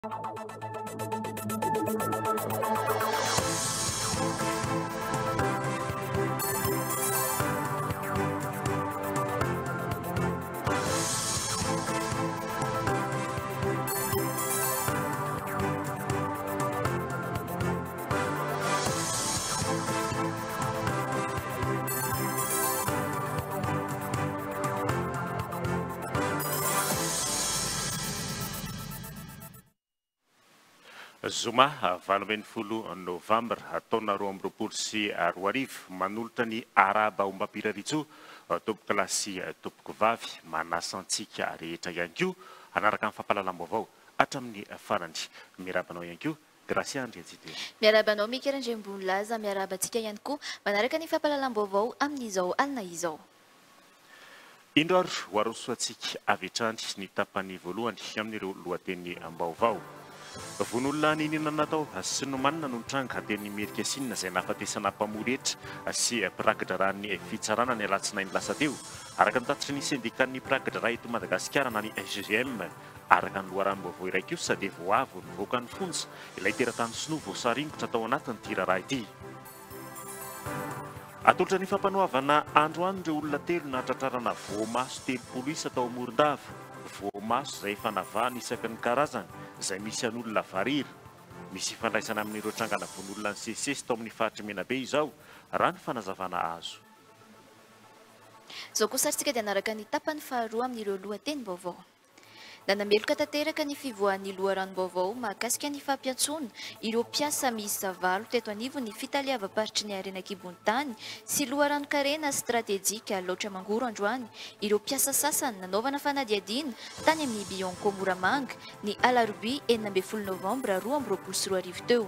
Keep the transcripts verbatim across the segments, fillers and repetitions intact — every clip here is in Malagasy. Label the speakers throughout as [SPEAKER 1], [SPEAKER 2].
[SPEAKER 1] Zoma valo ambin'ny folo novambra taona roa amby roapolo sy roa arivo manolotra ny araba ombam-piraritso tompoko lahy sy tompoko vavy manasa antsika rehetra ihany koa anaraka amin'ny fampahalalam-baovao hatramin'ny farany. Miarabanao ihany koa Gracia Andriatsitoe.
[SPEAKER 2] Miarabanao Mikerandrembony Laza, miarabantsika ihany koa manaraka ny fampahalalam-baovao amin'izao alina izao.
[SPEAKER 1] Indro ary hoarosoantsika avy hatrany ny tapany voalohany amin'ireo lohateny am-baovao. Von'olona ninina natao sy nomanina no mitranga teny Amerika Asinina izay nahafatesana mpamoretra sy mpirakidra-ran'ny fitsarana ny alatsinainy lasa teo. Araka ny tatitry ny sendikan'ny mpirakidra eto Madagasikara na ny S G M araka ny loharano-baovao iray koa sady voavo nivoaka ny fonja ilay teratany sinoa voasaringotra tao anatin'ny raha ity. Atolotra ny fampanoavana androany ireo olona telo nahatratrarana voamaso telopolo isa tao Morondava. Voamaso izay fanavahana isaky ny karazany izay misy an'olona variry. Misy fandraisana amin'ireo trangana von'olona ny sesesy tao amin'ny faritry Menabe izao raha ny fanazavana azo.
[SPEAKER 2] Izao kosa tsika dia anaraka ny tapany faharoa amin'ireo lohateny vaovao. Nanameloka tanteraka ny fivoahan'ny loharanom-baovao mahakasika ny fampiantsoana ireo mpiasa miisa valo teto anivy ny fitaliavam-paritry ny Harenakibontany sy loharano-karena stratejika loatra mangoro androany. Ireo mpiasa sasany nanaovana fanadihadiana tany amin'ny Bionko Moramanga ny alarobia enina ambin'ny folo novambra roa amby roapolo sy roa arivo teo.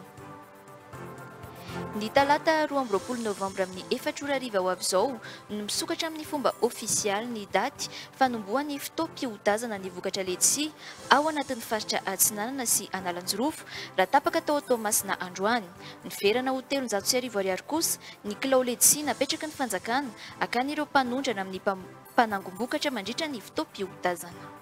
[SPEAKER 2] Ny talata roa amby roapolo novambra amin'ny efatra ora ariva ho avy izao no misokatra amin'ny fomba ofisialy ny daty fanombohan'ny fotoam-pihodazana ny vokatra letisia ao anatin'ny faritra Atsinanana sy Analanjorofo raha tapaka tao Toamasina androany. Niverana ho telonjato sy arivo ariary kosa ny kilao letisia napetraka ny fanjakana akan'ireo mpanondrana amin'ny mpanangom-bokatra mandritra ny fotoam-pihodazana.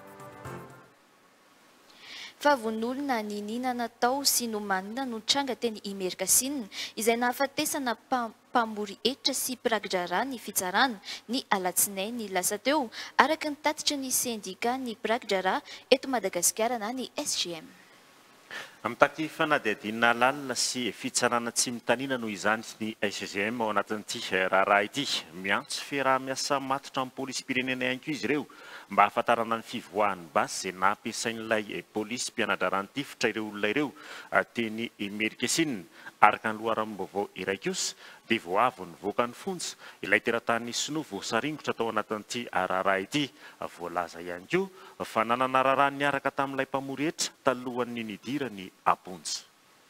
[SPEAKER 2] Fa von'olona ninina natao sy nomanina no tranga teny Amerika Asinina izay nahafatesana mpamory hetra sy mpirakidra ny fitsarana ny alatsinainy lasa teo araka ny tatitry ny sendika ny mpirakidra eto Madagasikara na ny S G M.
[SPEAKER 1] Amitaky fanadihadiana lalina sy fitsarana tsy mitanina noho izany ny S G M ao anatin'ity raharaha ity. Miantso fiaraha-miasa matotra amin'ny polisy pirenena ihany koa izy ireo mba hahafantarana ny fivoahany basy izay nampiasain'ilay polisy mpianatra tifitra ireo olona ireo teny Amerika Asinina. Araka ny loharano-baovao iray kosa dia voavo nivoaka ny fonja ilay teratany sinoa voasaringotra tao anatin'ity raharaha ity. Voalaza ihany koa fa nanana raharaha niaraka tamin'ilay mpamoretra talohan'ny nidirany aponja.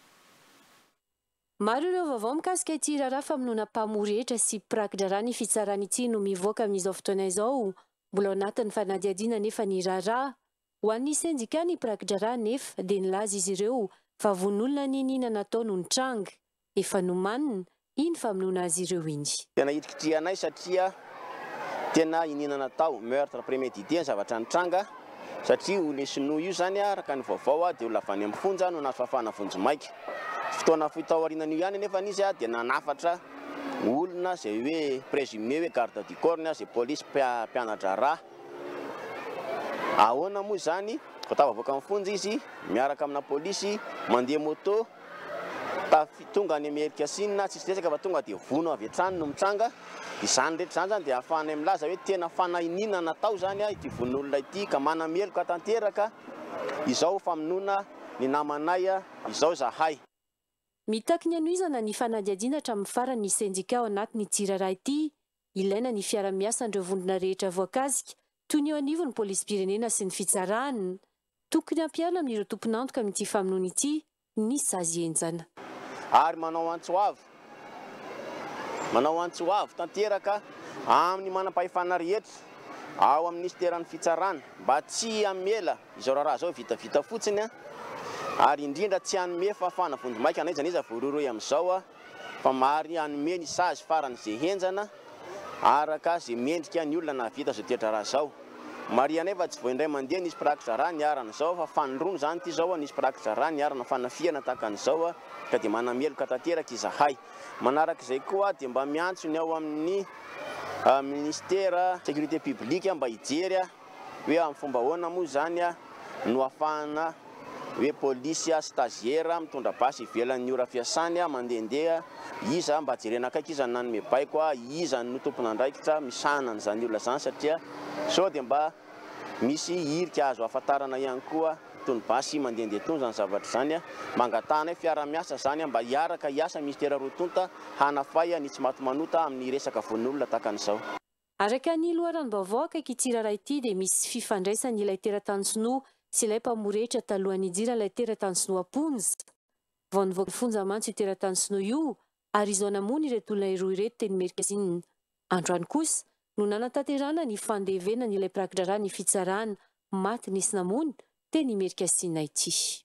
[SPEAKER 3] Maro ireo vaovao mikasika ity raharaha famonoana mpamoretra sy mpirakidra ny fitsarana ity no mivoaka amin'izao fotoana izao. Mbola ao anatin'ny fanadihadiana nefa ny raharaha ho an'ny sendika ny mpirakidra nefa dia nilaza izy ireo fa von'olona ninina natao no nitranga efa nomanina iny famonoana azy ireo iny.
[SPEAKER 4] Tena hitrikitrianay satria tena inina natao meurtre prémédité zavatra nitranga satria olona sinoa io zany araka ny vaovao dia olona avy any amin'ny fonja no nasafafana vonjomaika. Fotoana fitaorinan'io ihany nefa izy dia nanafatra olona izay hoe présumé hoe garde du corps izay polisy mpianatra rà. Ahoana moa zany vatavavoaka amin'ny fonja izy miaraka amina polisy mandeha moto tonga any Amerika Asinina tsisy resaka fa tonga dia vono avy hatrany no mitranga. Izany rehetra zany dia ahafahanay milaza hoe tena fanahinina natao zany ity von'olona ity ka manameloka tanteraka izao famonoana ny namanay izao zahay.
[SPEAKER 3] Mitaky ny anoizana ny fanadihadiana hatramin'ny farany ny sendika ao anatin'ny raharaha ity ilaina ny fiara-miasan'ireo vondrona rehetra voakasika toy ny eo anivony ny polisy pirenena sy ny fitsarana tokony hampiana amin'ireo tompon'antoka amin'ity famonoana ity ny sazy enjana.
[SPEAKER 4] Ary manao antsoavo manao antsoavo tanteraka amin'ny manam-pahefana rehetra ao amin'ny ministeran'ny fitsarana mba tsy hamela izao raharaha zao vitavita fotsiny ary indrindra tsy hanome fahafahana vonjomaika na iza n'iza voaroroy amin'izao fa mary hanome ny sazy farany izay henjana araka izay mendrika ny olona nahavita zao toetra raha zao. Mariana efa tsy voindray mandeha nisy prakitra raha niarana zao fa fanindrono zany ty zao nisy prakitra raha niarana fanafiana takan'izao ka dia manameloka tanteraka izahay. Manaraka izay koa dia mba miantso ny ao amin'ny ministère sécurité publique mba hijery hoe amin'ny fomba ahoana moa zany no ahafahana hoe polisy stagiaire mitondra basy ivelan'ny ora fiasany mandehandeha iza mba jerena akaiky iza nanome baiko iza no tompon'andraikitra misanana zany olona zany satria sao dia mba misy hirika azo ahafantarana ihany koa tony basy mandehandeha tony zany zavatra zany mangatana fiara-miasa zany mba hiaraka hiasa ministera rotonta hanafay ny tsy maty manota amin'ny resaka von'olona takan'izao.
[SPEAKER 3] Araka ny loharanom-baovao akaiky ity raharaha ity dia misy fifandraisany ilay teratany-sinoa sy ilay mpamoretra talohan'ny hijira ilay teratany-sinoa Ponza. Vao nivoaka fonja mantso io teratany-sinoa io ary izo namony ireto olona roa ireto teny merikasinina. Androany kosa no nanatanterana ny fandevenana ilay prakitra ny fitsarana maty nisy namony teny merikasinina ity.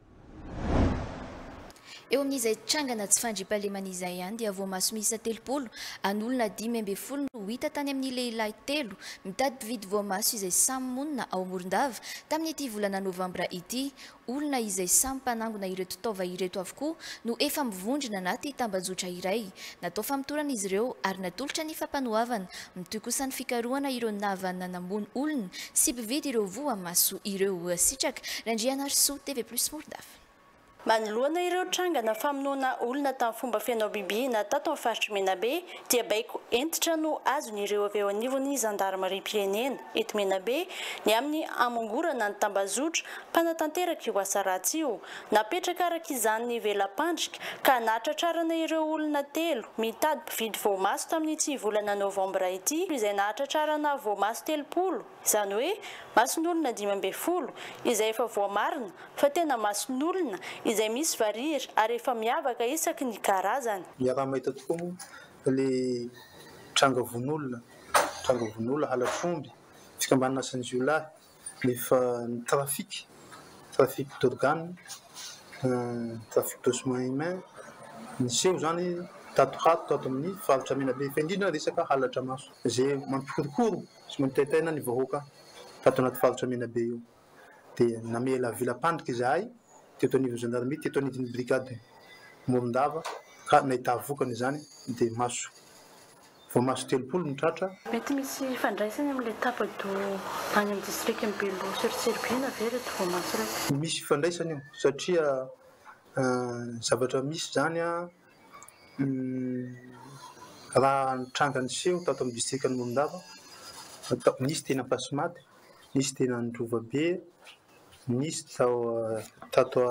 [SPEAKER 2] Eo amin'izay trangana tsy fandriam-pahalemana izay ihany dia voamaso miisa telopolo an'olona dimy amby folo no hita tany amin'ny lehilahy telo mitady mpividy voamaso izay samy monina ao Morondava tamin'ity volana novambra ity. Olona izay samy mpanangona ireto taova ireto avokoa no efa mivondrona anaty tambazotra iray. Natao famitorana izy ireo ary natolotra ny fampanohavana mitoy kosa ny fikarohana ireo navanana namony olona sy mpividy ireo voamaso ireo. Sitraka Randriana Arso, T V plus Morondava.
[SPEAKER 5] Manoloana ireo trangana famonoana olona tamin'ny fomba fianao bibihina tato amin'ny faritra Menabe dia baiko entitra no azon'ireo avy ao anivon'ny zandarmarim-pirenena eto Menabe ny amin'ny amongorana ny tambazotra mpanatanteraka io asa ratsy io. Napetraka araka izany ny velam-pandrika ka nahatratrarana ireo olona telo mitady mpividy voamaso tamin'ity volana novambra ity izay nahatratrarana voamaso telopolo, izany hoe mason'olona dimy amby folo izay efa voamarina fa tena mason'olona izay misy variry ary efa miavaka isaky ny karazany.
[SPEAKER 6] Miara-mahita tokoa moa le tranga von'olona, tranga von'olona halafomby fikambanana san'izy io lahy nefa ny trafiky, trafiky d'organe, trafiky d'ossements humains, niseho zany tatohato tato amin'ny faritra Menabe fa indrindra resaka halatra maso izay mampikorokoro sy mampitaitaina ny vahoaka tato anaty faritra Menabe io. Dia namela vilam-pandrika izahay teto anivon'ny gendarmerie, teto anivon'ny brigade Morondava ka nahita vokany izany dia maso voamaso telopolo ny tratra.
[SPEAKER 5] Mety misy fandraisany amin'ilay tapato any amin'ny district Mbelo Serseribina ve reto voamaso reto?
[SPEAKER 6] Misy fandraisany io satria zavatra misy zany raha nitranga niseho tato amin'ny district ny Morondava nisy tena Pasimaty, nisy tena Androvabe, nisy tao tato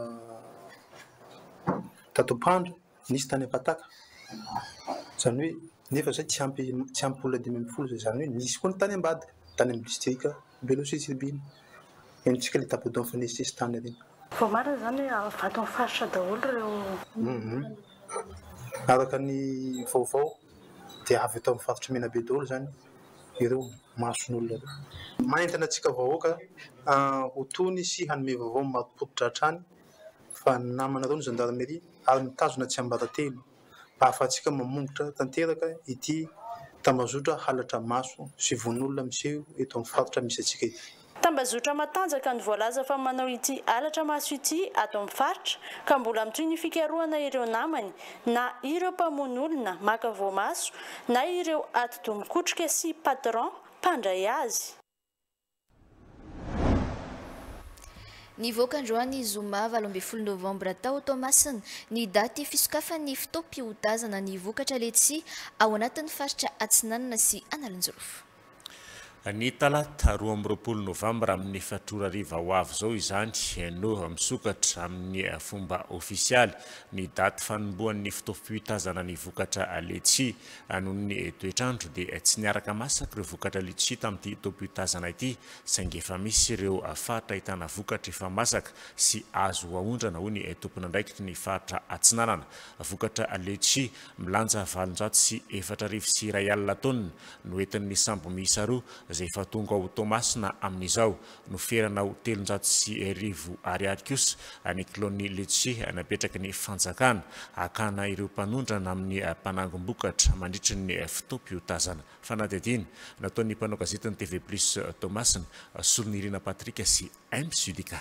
[SPEAKER 6] tato Pandra, nisy tany Apataka. Zany hoe nefa zay tsy ampy tsy ampy olona dimy amby folo zay, zany hoe nisy koa ny tany Ambadika tany amin'ny district Mbelo Serseribina enitsika le tapodo mifanesisy tany reny.
[SPEAKER 5] Voamarina zany hoe vato amin'ny faritra daholo ireo.
[SPEAKER 6] Araka ny vaovao dia avy eto amin'ny faritra Menabe daholo zany ireo mason'olona ireo. Maentana antsika vahoaka ho tony sy hanome vaovao mampoditra hatrany fa namana reo ny gendarmerie ary mitazona tsy ambaratelo mba ahafahantsika mamongotra tanteraka ity tambazotra halatra maso sy von'olona miseho eto amin'ny faritra misy antsika ity.
[SPEAKER 5] Tambazotra matanjaka ny voalaza fa manao ity halatra maso ity ato amin'ny faritra ka mbola mitoy ny fikarohana ireo namany na ireo mpamon'olona maka voamaso na ireo ati-domikotrika sy patron mpandray azy.
[SPEAKER 2] Nivoaka androany zoma valo amby folo novambra tao Tomasina ny daty fisokafan'ny fotoam-pihodazana ny vokatra letisia ao anatin'ny faritra Atsinanana sy Analanjorofo.
[SPEAKER 1] Ny talata roa amby roapolo novambra amin'ny fatorariva ho avy zao izany no misokatra amin'ny fomba ofisialy ny daty fanombohan'ny fotoam-pihodazana ny vokatra letisia noho ny toetrandro dia tsy niaraka masaka ireo vokatra letisia tamin'ity toam-pihodazana ity saingy efa misy ireo faritra ahitana vokatra efa masaka sy azo ahondrana ho ny tompon'andraikitra ny faritra Atsinanana. Vokatra letisia milanja valonjato sy efatra arivo sy iray alina taonina no entin'ny sambo miisa roa izay efa tonga ao Tomasina amin'izao no ferana ho telonjato sy arivo ariary kosa any Kilony Letsi napetraky ny fanjakana akana ireo mpanondrana amin'ny mpanangom-bokatra mandritra ny fotoam-piotazana. Fanadihadiana nataon'ny mpanao gazetiny T V plus Tomasina Solonirina Patrika sy M Sudika.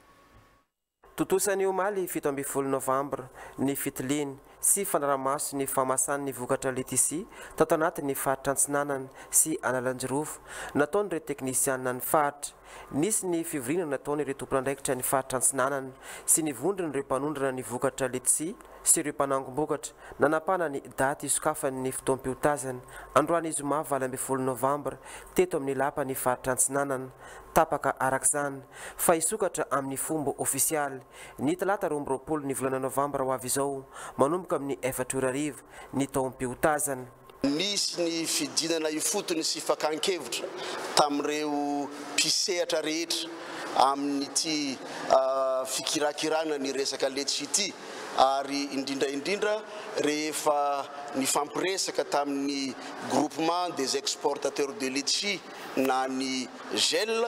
[SPEAKER 7] Totosany omaly fito ambin'ny folo novambra ny fitiliny sy fanaramaso ny famasan'ny vokatra letisia tato anatin'ny faritra Antsinanana sy Analanjirofo nataon'ireo teknisianina ny faritra. Nisy ny fivoriana nataon'ireo tompon'andraikitra ny faritra Antsinanana sy ny vondron'ireo mpanondrana ny vokatra letisia sy ireo mpanangom-bokatra nanapana ny daty isokafan'ny fotoam-piotazana androany zoma valo ambin'ny folo novambra teto amin'ny lapa ny faritra Antsinanana. Tapaka arak'izany fa isokatra amin'ny fomba ofisialy ny talata roa amby roapolo ny volana novambra ho avy izao manomboka amin'ny efatra ora hariva ny taom-piotazana.
[SPEAKER 8] Nisy ny fidinana ifotony sy fakan-kevitra tamin'ireo mpisehatra rehetra amin'ity fikirakirana ny resaka letisia ity ary indrindra indrindra rehefa ny fampiresaka tamin'ny groupement des exportateurs de letisia na ny G E L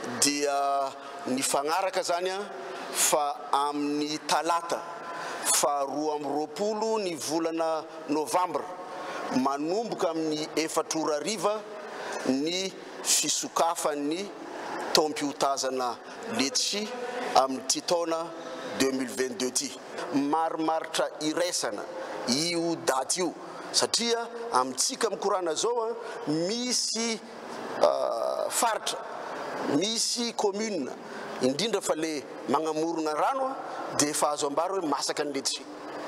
[SPEAKER 8] dia ny fagnaraka zany fa amin'ny talata fa roa amby roapolo ny volana novambra manomboka amin'ny efatra ora hariva ny fisokafan'ny taom-piotazana letisia amin'ity taona deux mille vingt-deux ty. Marimaritra iraisana io daty io satria amintsika mikorana zao misy faritra misy commune indrindra fa le magnamorona rano dia efa azo ambara hoe masaka ny letisia.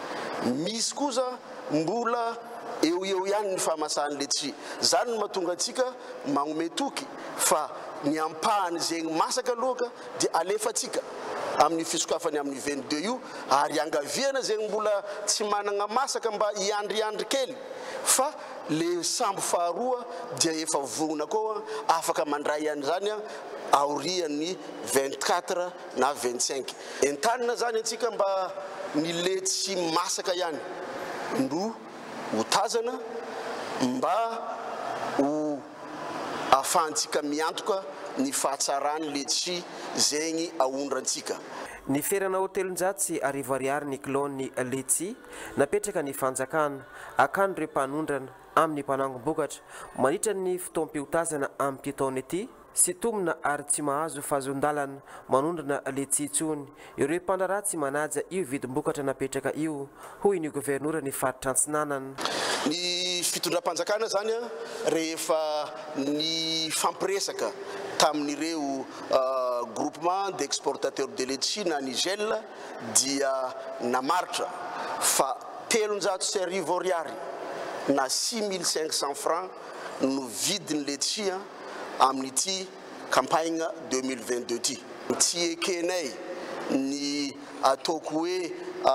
[SPEAKER 8] Misy kosa mbola eo eo ihany ny fahamasahan'ny letisia. Zany no mahatonga antsika magnome toky fa ny ampahany zegny masaka aloha dia alefatsika amin'ny fisokafany amin'ny vingt-deux io ary angaviana zegny mbola tsy manana masaka mba iandriandry kely fa le sambo faharoa dia efa vongona koa afaka mandray an'izany aorian'ny vingt-quatre na vingt-cinq. Entanina zany antsika mba ny letisia masaka ihany no hotazana mba ho ahafahantsika miantoka ny fahatsarany letisia zegny ahondrantsika.
[SPEAKER 7] Ny ferana hotelonjato sy arivo ariary ny kilony letisia napetraka ny fanjakana akan'ireo mpanondrana amin'ny mpanangom-bokatra mandritra ny fotoam-piotazana amin'ity taona ity sy tomona ary tsy mahazo fahazon-dalana manondrana letisia intsony. Ireo mpandraraha tsy manaja io vidim-bokatra napetraka io hoy ny gouvernoura ny faritra Antsinanana.
[SPEAKER 8] Ny fitondram-panjakana zany rehefa ny fampiresaka tamin'ireo groupement d'exportateurs de letisia na ny G E L dia namaritra fa telonjato sy arivo ariary na six mille cinq cents francs no vidiny letisia amin'ity campagne deux mille vingt-deux ty. Tsy ekenay ny ataoko hoe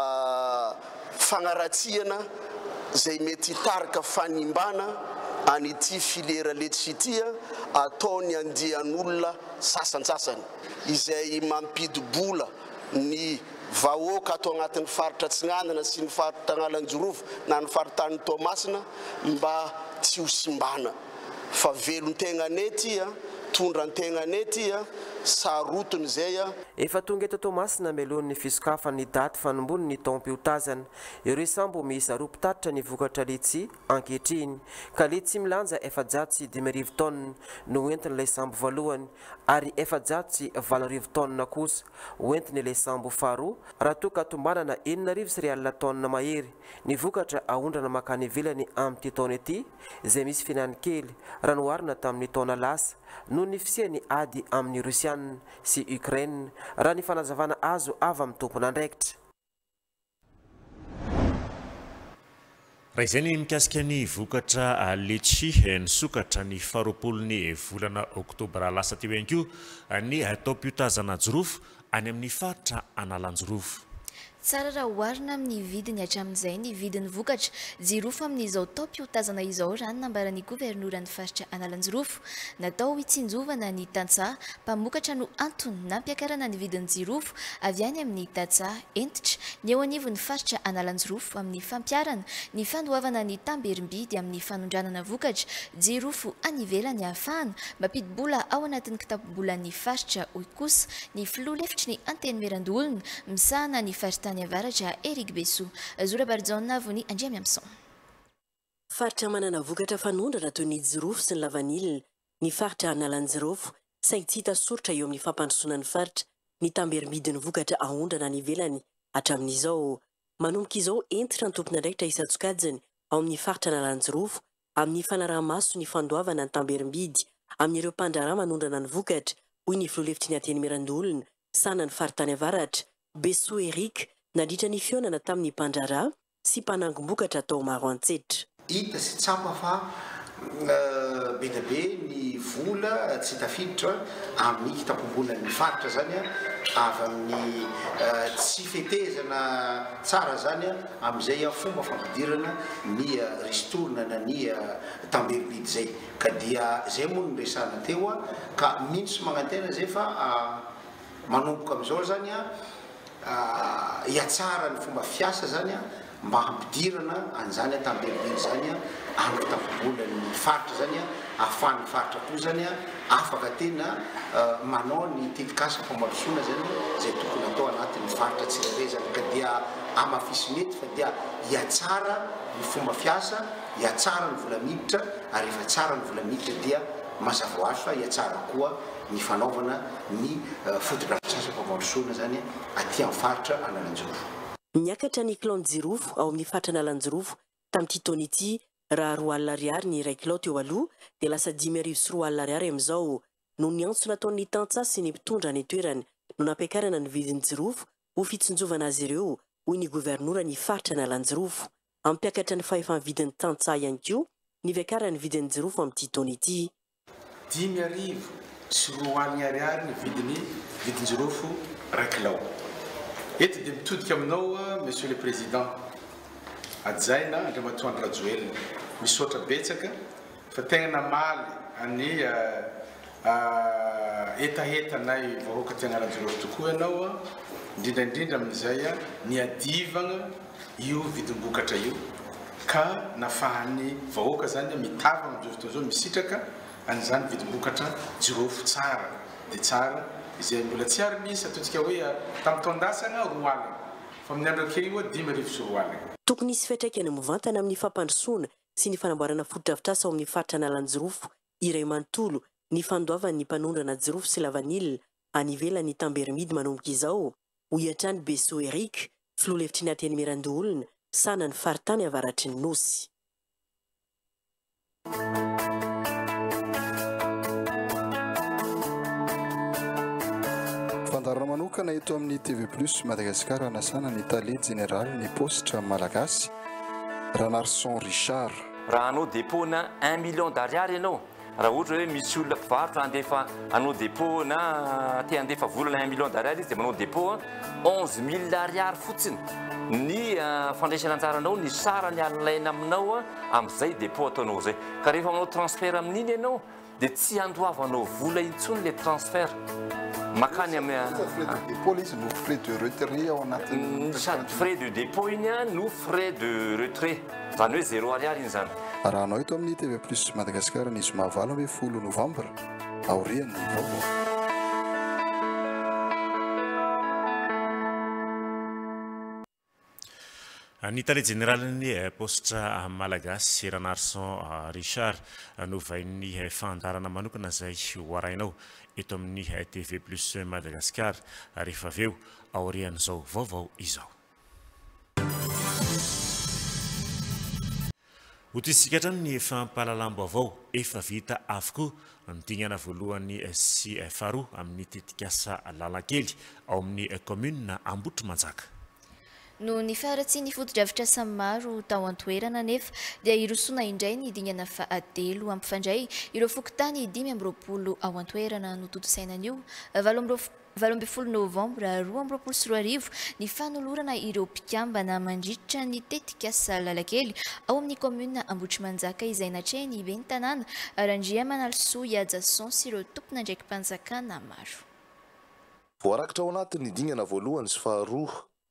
[SPEAKER 8] fagnaratsiana zay mety hitarika fanimbana an'ity filiera letisia ity ataony andian'olona sasantsasany izay mampidibola ny vahoaka ato agnatin'ny faritra Antsinanana sy ny faritra Analanjirofo na ny faritany Tomasina mba tsy ho simbana fa velon-tegna nety tondran-tegna nety sarotony zay.
[SPEAKER 7] Efa tonga eto Tomasina melohan'ny fisokafan'ny daty fanombony ny taom-piotazana ireo sambo miisa roa mpitatitra ny vokatra letisia ankehitriny ka letisia milanja efajato sy dimy arivo taonina no entin'ilay sambo voalohany ary efajato sy valo arivo taonina kosa hoentin'ilay sambo faharoa raha toa ka tombanana enina arivo sy rialina taonina mahery ny vokatra ahondrana makany ivelany amin'ity taona ity izay misy fihinany kely raha noharina tamin'ny taona lasa no ny fisiany ady amin'ny Rusiana sy Ukraine raha ny fanazavana azo avy amin'ny tompon'andraikitra.
[SPEAKER 1] Raha izay ny mikasika ny vokatra letisia nisokatra ny faharoapolon'ny volana oktobra lasa teo ihany koa ny taom-piotazana Jirofo any amin'ny faritra Analanjirofo.
[SPEAKER 2] Tsara raha oharina amin'ny vidiny hatramin'izay ny vidiny vokatra Jirofo amin'izao taom-piotazana izao raha ny nambaran'ny gouvernoura ny faritra Analanjirofo natao hitsinjovana ny tantsaha mpamokatra no antony nampiakarana ny vidiny Jirofo avy any amin'ny tantsaha entitra Ny eo anivon'ny faritra Analanjorofo amin'ny fampiarana ny fandoavana ny tamberimbidy amin'ny fanondranana vokatra jirofo any ivelany ahafahana mampidi-bola ao anatin'ny kitapobolan'ny faritra hoy kosa ny filoha lefitry ny anteny Merandolona misahana ny faritany avaratra Eric Besso. Zora Barjona avy ny Andriamy Amson.
[SPEAKER 9] Faritra manana vokatra fanondrana toy ny jirofo sy ny lavanilina, ny faritra Analanjorofo saingy tsy hita soratra eo amin'ny fampandrosoana ny faritra ny tamberimbidy ny vokatra ahondrana any ivelany. Hatramin'izao manomboka izao entitra ny tompon'andraikitra isan-tsokajiny ao amin'ny faritra Analanjorofo amin'ny fanaraha-maso ny fandoavana ny tamberimbidy amin'ireo mpandraharaha manondrana ny vokatra hoy ny filoha lefitry ny anteny Merandolona sana ny faritany avaratra Besso Eric nandritra ny fionana tamin'ny mpandraharaha sy mpanangom-bokatra atao maro antsetra.
[SPEAKER 10] Hita sy tsapa fa be dia be ny vola tsy tafiditra amin'ny kitapobolan'ny faritra zany avy amin'ny tsy fetezana tsara zany amin'izay fomba fampidirana ny ristorina na ny tamberimbidy zay ka dia zay moa no resana teo ka mintsy magnantena zay fa manomboka amin'izao zany hiatsara ny fomba fiasa zany mba hampidirana an'izany tamberimbidy zany amin'ny kitapobolan'ny faritra zany ahafahan'ny faritra koa zany afaka tena manao ny tetikasa fampandrosoana zany zay tokony atao anatin'ny faritra tsirairay ka dia amafisy mety fa dia hiatsara ny fomba fiasa, hiatsara ny vola miditra ary efa tsara ny vola miditra dia mazava ho azy fa hiatsara koa ny fanaovana ny fotodrafitrasa fampandrosoana zany aty amin'ny faritra Analanjorofo.
[SPEAKER 9] Niakatra ny kilao jirofo ao amin'ny faritra Analanjorofo tamin'ity taona ity raha roa alina ariary ny iray kilao teo aloha dia lasa dimy arivo sy roa alina ariary amin'izao no ny antso nataon'ny tantsaha sy ny mpitondra ny toerany no nampiakarana ny vidin'ny jirofo ho fitsinjovana azy ireo hoy ny gouvernoura ny faritra Analanjorofo. Ampiakatra ny fahefa-vidin'ny tantsaha ihany koa ny viakarana ny vidin'ny jirofo amin'ity taona ity.
[SPEAKER 10] Dimy arivo sy roa alina ariary ny vidin'ny vidin-jirofo iray kilao. Eto dia mitodika aminao monsieur le président Adjaina Andriamatoandro Rajoelina misaotra betsaka fa tegna namaly any etahetanay vahoaka ty Analanjorofo tokoa ianao indrindra indrindra amin'izay ny adivagna io vidim-bokatra io ka nafahan'ny vahoaka zany mitavagna amin'izao fotoana zao misitraka an'izany vidim-bokatra jirofo tsara dia tsara izay mbola tsy ary misy ataontsika hoe tamin'ny taondasana roa alina fa amin'ny andro ake io dimy arivo sy roa alina.
[SPEAKER 9] Tokony hisy fiantraikany mivantana amin'ny fampandrosoana sy ny fanamboarana fotodrafitrasa ao amin'ny faritra Analanjorofo iray manontolo ny fandoavan'ny mpanondrana jirofo sy lavanilina any ivelan'ny tamberimbidy manomboka izao hoy hatrany Besso Eric filoha lefitry ny anteny Merandolona sana ny faritany avaratry ny nosy.
[SPEAKER 11] Fandarana manokana eto amin'ny T V plus Madagasikara anasana ny tale général ny postra malagasy Ranarson Richard.
[SPEAKER 12] Raha anao dépôt-na un million d'ariary ianao raha ohatra hoe misy olona mpivarotra andefa anao dépôt na te andefa volana un million d'ariary izy dia manao dépôt onze mille ariary fotsiny ny fandraisana anjaranao ny sarany alaina aminao amin'izay dépôt ataonao zay ka rehefa manao transfert amin'iny ianao dia tsy andoavanao vola intsony le transfert makany
[SPEAKER 11] amin'ny frais de retrait ao anatin'ny
[SPEAKER 12] frais de dépôt iny no frais de retrait zany hoe zéro ariary iny zany.
[SPEAKER 11] Raha anao eto amin'ny T V plus Madagasikara ny zoma valo ambin'ny folo novambra aorian'ny vaovao.
[SPEAKER 1] Ny tale généralny postra malagasy Ranarson Richard novain'ny fandarana manokana zay hoarainao eto amin'ny T V plus Madagasikara rehefa avy eo aorian'izao vaovao izao. Hotisika hatrany ny fampahalalam-baovao efa vita avokoa ny dingana voalohany sy faharoa amin'ny tetikasa Lalakely ao amin'ny commune Ambotrimanjaka.
[SPEAKER 2] No ny faratsy ny fotodrafitrasa maro tao antoerana nefa dia irosoana indray ny dingana fahatelo ampifandray ireo fokontany dimy amby roapolo ao antoerana no totosainan'io valo amby folo novambra roa amby roapolo sy roa arivo ny fanolorana ireo mpikambana mandritra ny tetikasa Lalakely ao amin'ny commune Ambotrimanjaka izay natrehiny ben'ny tanàna Randria Manalsoa Iadjason sy ireo tompona ndraiky mpanjakana maro.
[SPEAKER 13] Voarakitra ao anatin'ny dingana voalohany sy faharoa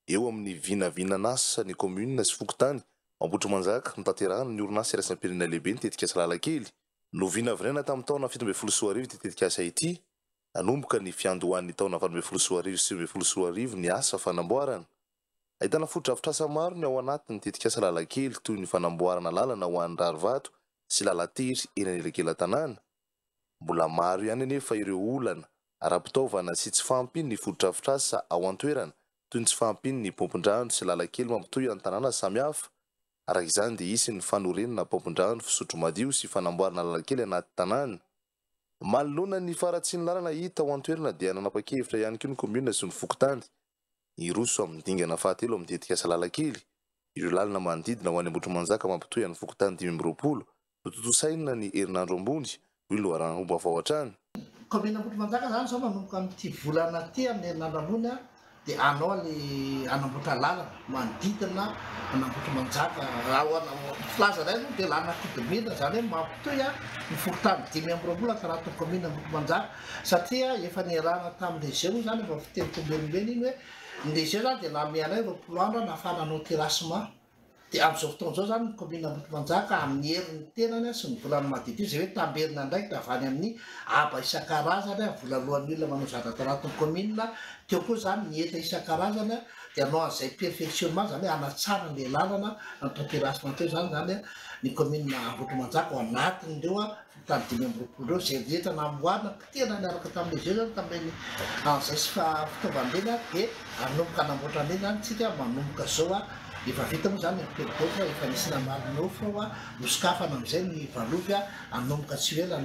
[SPEAKER 13] eo amin'ny vinavinanasa ny commune sy Fokotany Mambotra Manjaka nitanterahana ny orinasa iraisam-pirenena lehibe ny tetikasa Lalakely no vinavinaina tamin'ny taona fito ambin'ny folo sy roa arivo ity tetikasa ity nanomboka ny fiandohan'ny taona valo ambin'ny folo sy roa arivo sy sivy ambin'ny folo sy roa arivo ny asa fanamboarana ahitana foto-drafitrasa maro ny ao anatin'ny tetikasa Lalakely toy ny fanamboarana lalana ho an'ny rarivato sy lalatery eny anelakelan-tanàna mbola maro ihany anefa ireo olana ara-pitaovana sy tsy fampiny ny foto-drafitrasa ao an-toerana toy ny tsy fampiny ny pompon-drano sy lalakely mampitohy amin'ny tanàna samihafa araka izany dia isy ny fanorenana pompon-drano fisotro madio sy fanamboarana lalakely anaty tanàna manoloana ny faratsiny lalana hita ao an-toerana dia nanapa-kevitra ihany koa ny commune sy ny Fokotany iroso amin'ny dingana fahatelo amin'ny tetikasa Lalakely ireo lalana manodidina ho any Ambotrimanjaka mampitohy an'ny Fokotany dimy amby roapolo notontosaina ny herinandro ambony hoy loharano vaovao hatrany
[SPEAKER 14] commune Ambotrimanjaka zany zao manomboka amin'ity volana ty amin'ny herinandro ambony dia anao ny anamboatra lalana manodidina Ambotrimanjaka filaza ray dia lalana kodomina zany hoe mampitohy ny Fokotany dimy amby roapolo atarato commune Ambotrimanjaka satria efa niarahana tamin'ny zeo zany efa fitenim-pombenimeny iny hoe ny zeo zany dia namiana roapolo andro nahafahananao terasement dia amin'izao fotoana zao zany ny commune Ambotrimanjaka amin'ny herin'ny tenany sy ny volany madity izay hoe tamberina ndraiky avy any amin'ny aba isan-karazany volalohan'ny olona manao zava-taraton'ny commune teo koa zany ny eta isan-karazany dia anao an'izay perfectionnement zany hoe anatsara ny lalana natao terasement teo zany zany ny commune Ambotrimanjaka ao anatin'ireo Fokotany dimy amby roapolo ireo zay rehetra namboarina tena niaraka tamin'ilay zeo zany tamin'ny an'izay sy fitaovan-dreny dia anomboka anamboatra an'iny zany tsika manomboka zao efa vita moa zany nyperidotra efa nisy namarinaofo noskafana amin'izay ny valovy anomboka tsy ela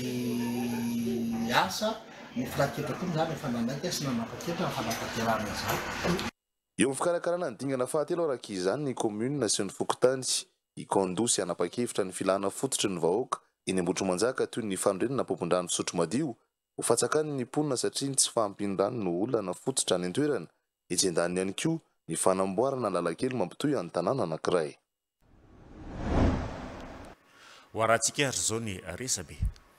[SPEAKER 14] ny asa ny filaketra koa zany efa nanaiky sy nanapa-kevitra ny fanapaterahana zany
[SPEAKER 13] eo amin'ny fikarakarana ny dingana fahatelo araka izany ny commune sy ny Fokotany ikondosy anapa-kevitra ny filana fototry ny vahoaka eny Ambotrimanjaka toy ny fanorenana pompon-drano fisotro madio ho fatsakany ny mponina satria ny tsy fahampin-drano no olana fototra any an-toerana ejendany ihany koa ny fanamboarana lalakely mampitohy any tanàna anankiray
[SPEAKER 1] ho arahantsika ary zao ny resabe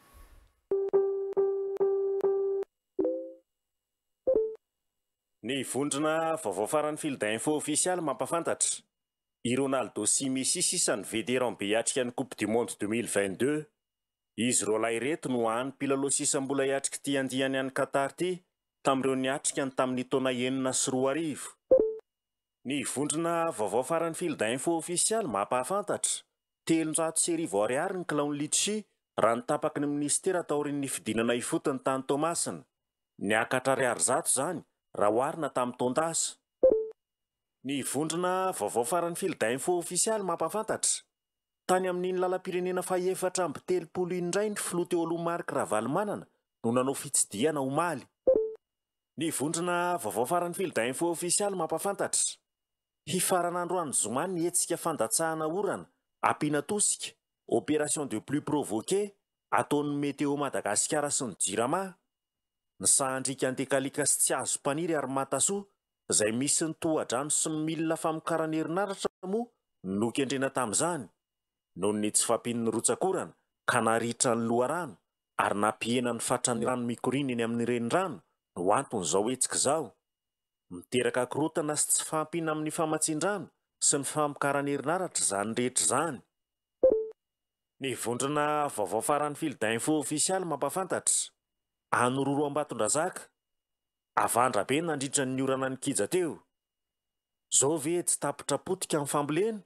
[SPEAKER 1] ny vondrona vaovao faran'ny fil d'info official mampafantatra i Ronaldo sy Messi sisa ny vétéran beatrika ny coupe du monde deux mille vingt-deux izy roa lahy reto no hany mpilalao sisa mbola hiatrika ty andiany any Qatar ty tamin'ireo niatrika ny tamin'ny taona enina sy roa arivo ny vondrona vaovao faran'ny fil d'info official mampahafantatra telonjato sy arivo ariary ny Clown Litchi raha nitapaky ny ministera taorin'ny fidinana ifotony tany Tomasina niakatra ariary zato zany raha oharina tamin'ny tondasa ny vondrona vaovao faran'ny fil d'info official mampahafantatra tany amin'iny lalam-pirenena faefatra amby telopolo indray ny filoha teo aloha Marc Ravalomanana no nanao fitsidiana omaly ny vondrona vaovao faran'ny fil d'info official mampahafantatra hifaran'andro any Zomany ny hetsika fandatsahana orana ampiana tosika opération de plus provoqué ataon'ny météo Madagasikara sy ny Jirama ny sahandrika antekalika sy tsy azo mpaniry ary matasoa izay misy ny tohadrano sy ny milina famokarana herinaratra moa no kendrena tamin'izany noho ny tsy fampian'ny rotsakorana ka naritra ny loharano ary nampihena ny fatrany rano mikorina eny amin'ny renirano no anton'izao hetsika izao miteraka korotana sy tsy fampiana amin'ny famatsin-drano sy ny famokarana herinaratra zany rehetra zany ny vondrona vaovao faran'ny fil d'info official mampahafantatra anororo Ambatondrazaka avandra be nandritra ny orana ny kija teo zao ve tsy tapitra potika amin'ny fambolena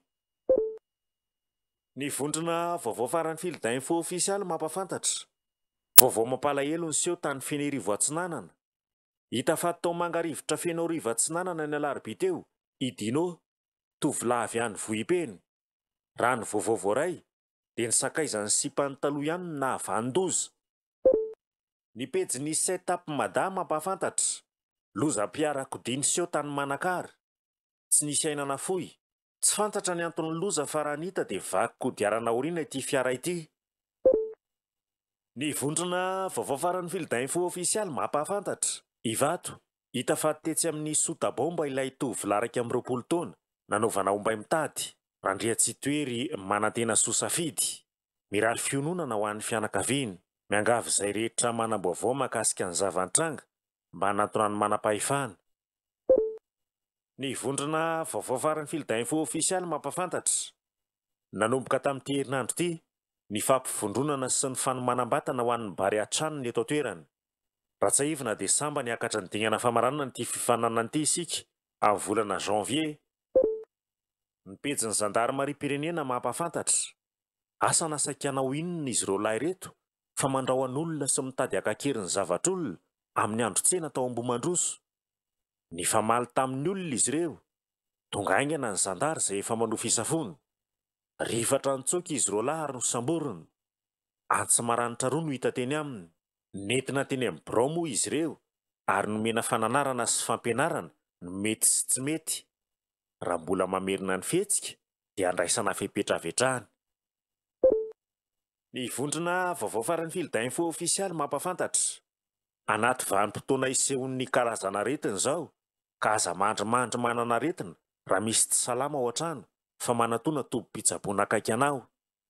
[SPEAKER 1] ny vondrona vaovao faran'ny fil d'info official mampahafantatra vaovao mampalahelo ny seho tany Fenerivo Atsinanana hita fa tao mangarivotra fenao rivo Atsinanana ny alarobia teo idino tovolahy any vohipeny raha ny vaovao voaray dia ny sakaizany sipany taloha ihany no nahavandoza ny pejiny setup madama mampahafantatra lozam-piarakodiny seho tany Manakary tsy nisy ainana fohy tsy fantatra ny antony loza fa raha nita dia vaky kodiarana aoriana ity fiara ity ny vondrona vaovao faran'ny fil d'info official mampahafantatra ivato hita fa tetsy amin'ny sotabomba ilay tovolahy amin'ny roapolo taona nanaovana ombay mitady randria-tsy toery manantena sosafidy mirary fiononana ho an'ny fianakaviany miangavy izay rehetra manamboavao mahakasika ny zavantranga mba hanatonany manam-pahefana Ny vondrona vaovao farany fildain fo ofisialy mampafantatra. Nanomboka tamin'ity herinandro ity ny fampivondronana sy ny fanomanam-batana ho an'ny bary an-tranony eto an-toerana. Ratsaivina desamba ny akatra ny dingana famaranana nyity fifanana ity isika amin'ny volana janvier. Ny pejin'ny zandarmaria pirenena mampafantatra. Asa nasakianao inona izy ireo lahy reto fa mandraoan'olona sy mitady akakeriny zavatr'olona amin'ny andro tsena tao Ambomandroso. Ny famaly tamin'ny olona izy ireo. Tonga aingana ny zandary izay efa manofa isafony. Rifatra nitsoaka izy ireo lahy ary nosamboriny. Antsy maranitra roa no hita teny aminy. Nentina teny amin'ny birao moa izy ireo ary nomena fananarana sy fampianarana no mety sy tsy mety. Raha mbola mamerina ny fihetsika dia andraisana fepetravetrahany. Ny vondrona vaovao farany fildain fo ofisialy mampafantatra. Anaty vanim-potoana isehon'ny karazana aretina izao ka aza mandrimandry manana aretina raha misy tsy salama ao an-trano fa manatona tobi-pitsaboana akaiky anao.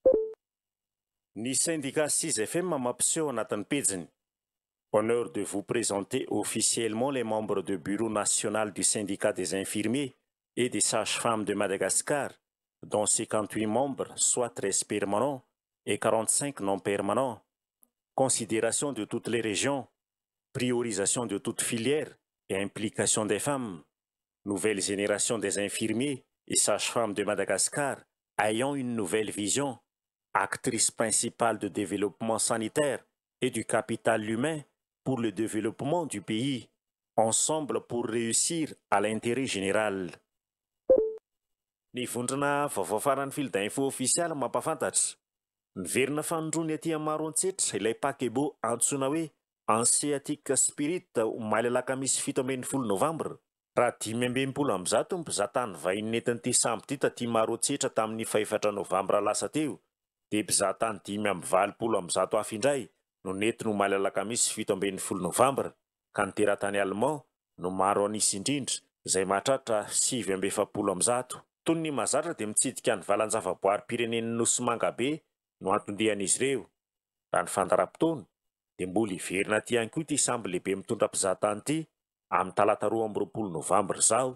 [SPEAKER 1] Ny syndicat six F M mampiseho anatin'ny pejiny. Honneur de vous présenter officiellement les membres du bureau national du syndicat des infirmiers et des sages-femmes de Madagascar, dont cinquante-huit membres, soit treize permanents et quarante-cinq non permanents. Considération de toutes les régions, priorisation de toutes filières et implication des femmes. Nouvelle génération des infirmiers et sages-femmes de Madagascar ayant une nouvelle vision. Actrice principale de développement sanitaire et du capital humain pour le développement du pays, ensemble pour réussir à l'intérêt général. Ny vondrona vaovao farany fildain fo ofisialy mampafantatra. Niverina fanondrony aty maro antsetra ilay pakebo antsoina hoe Hanseatic Spirit omaly alakamisy fito ambin'ny folo novambra. Raha dimy ambin'ny-polo amby zato ny mpizahatany vahiny nentin'ity sambo ity taty maro antsetra tamin'ny faefatra novambra lasa teo. Dia mpizahatany dimy amby valopolo amby zato hafa indray no nentiny omaly alakamisy fito ambin'ny folo novambra. Ka ny teratany Allemand no maro anisy indrindra izay mahatratra sivy amby efapolo amby zato. Tony ny mazatra dia mitsidika ny valan-javaboary pirenen'ny Nosy Mangabe no antondehan'izy ireo. Raha ny fandaram-potoana dia mbola hiverina aty ihany koa ity sambo lehibe mitondra mpizahatany ity amin'ny talata roa amby roapolo novambra izao.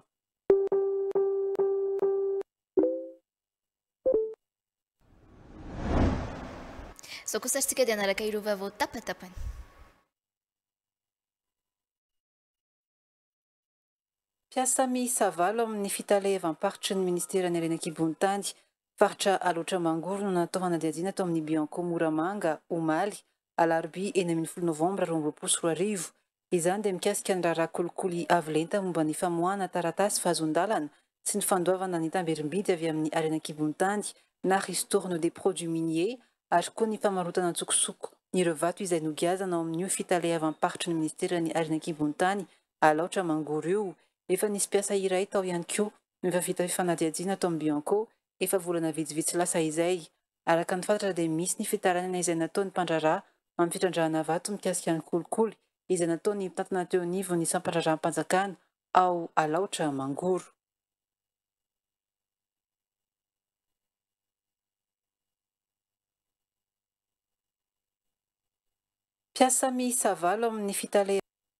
[SPEAKER 2] Izao kosa tsika dia naraka ireo vaovao tapatapany.
[SPEAKER 15] Piasa miisa valo amin'ny fitalevam-paritry ny ministeran'ny Renakibontany, faritra aloatra mangoro no natao fanadihadiana tao amin'ny Bianco Moramanga, Omaly, alarobia enina ambin'ny folo novambra roa amby roapolo sy roa arivo. Izany dia mikasika ny raharaha kolikoly avo lenta momba ny famoahana taratasy fahazon-dalana sy ny fandoavana ny tamberim-bidy avy amin'ny Renakibontany na ristourne des produits miniers ary koa ny famarotana tsokosoko ireo vato izay nogiazana ao amin'io fitalevam-paritry ny ministeran'ny Renakibontany alaotra mangoro io. Efa nisy piasa iray tao ihany koa no efa vita fanadihadiana tao amin'ny Bianco efa volana vitsivitsy lasa izay. Araka ny fantatra dia misy ny fitaranana izay nataony mpandraraha amin'ny fitrandrahana vato mikasika ny kolikoly izay nataony mitantana teo anivon'ny isam-pandraraha-mpanjakana ao alaotra mangoro. Piasa miisa valo amin'ny fitale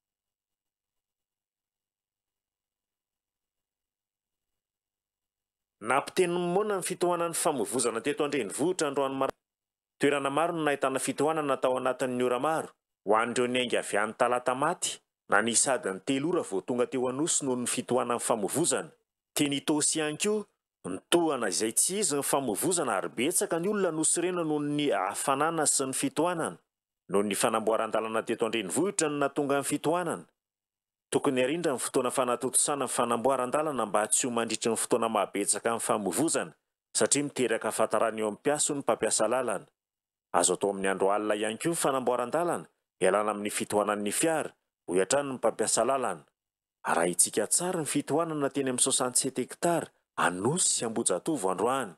[SPEAKER 1] Nampiteny mona ny fitohanan'ny famovozana teto an-drenivohitra androany maro. Toerana maro no nahitana fitohanana tao anatin'ny ora maro ho an'ireo niainga avy any talata maty na ny sadiny telo ora vao tonga teo anosy noho ny fitohanan'ny famovozana. Teny Itosy ihany koa ny tohana izay tsy izy ny famovozana ary betsaka ny olona nosirena noho ny hafanana sy ny fitohanana. Noho ny fanamboaran-dalana teto an-drenivohitra no nahatonga ny fitohanana. Tokony arindra ny fotoana fanatotosana ny fanamboaran-dalana mba tsy ho mandritry ny fotoana mahabetsaka amin'ny famovozana satria miteraka fahatarana eo amin'ny mpiaso ny mpampiasa lalana. Azo atao amin'ny andro alina ihany koa ny fanamboaran-dalana ialana amin'ny fitohanan'ny fiara ho hiatrany ny mpampiasa lalana. Arahitsika tsara ny fitohanana teny amin'ny soixante-sept hektara Anosy sy Ambojatovo androany.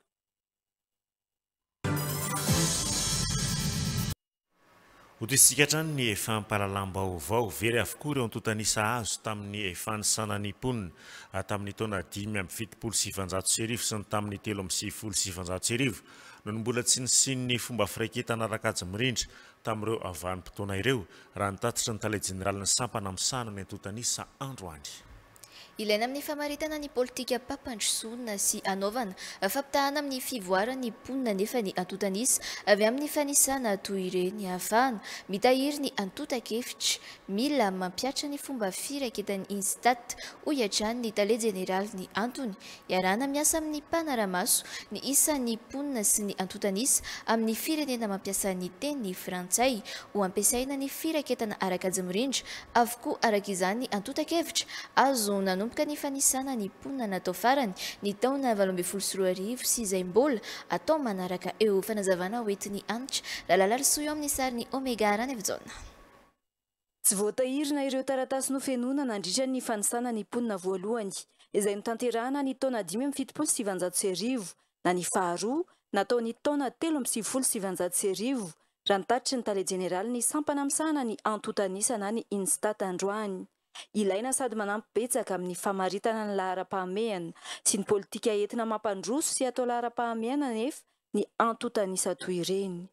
[SPEAKER 1] Hotoisika hatrany ny efampahalalam-baovao very avokoa ireo antotanisa azo tamin'ny efansanany mponina tamin'ny taona dimy amby fitopolo sy sivanjato sy arivo sy ny tamin'ny telo amby sivifolo sy sivanjato sy arivo no mbola tsy nisin'ny fomba firaiketana arakajy mirindra tamin'ireo avanim-potoana ireo raha nitatitra ny talay jeneraliny sampana amin'ny sahana ny antotanisa androany.
[SPEAKER 2] ilaina amin'ny famaritana ny politika pampandrosoana sy anaovana fampitahana amin'ny fivoarany mponina nefa ny antotanisy avy amin'ny fanisana toy ireny ahafahana mitahiry ny antotan-kevitra mila mampiatra ny fomba firaiketan'ny instat hoiatrany ny tale jeneraly ny antony iarana miasa amin'ny mpanaramaso ny isan'ny mponina sy ny antotanisy amin'ny firenena mampiasa ny teny frantsay ho ampiasaina ny firaketana araka-jimirindra avokoa araka izany ny antotan-kevitra azo nanomboka ny fanisana ny mponina natao farany ny taona valo ambin'ny folo sy roa arivo sy izay mbola atao manaraka eo fanazavana hoentin'ny antitra lalala risoa eo amin'ny sariny omega arany avy-jaona.
[SPEAKER 16] Tsy voatahirina ireo taratasy nofenona nandritra ny fanisana ny mponina voalohany izay notanterahana ny taona dimy amby fitopolo sy sivanjato sy arivo na ny faharoa natao ny taona telo amby sivifolo sy sivanjato sy arivo raha nitatitry ny tale jeneraly ny sampana amsana ny antotanisa na ny instat androany. Ilaina sady manampy betsaka amin'ny famaritana ny lahara-pahamehana sy ny politika entina mampandroso sy atao lahara-pahamehana nefa ny antotanisa toy ireny.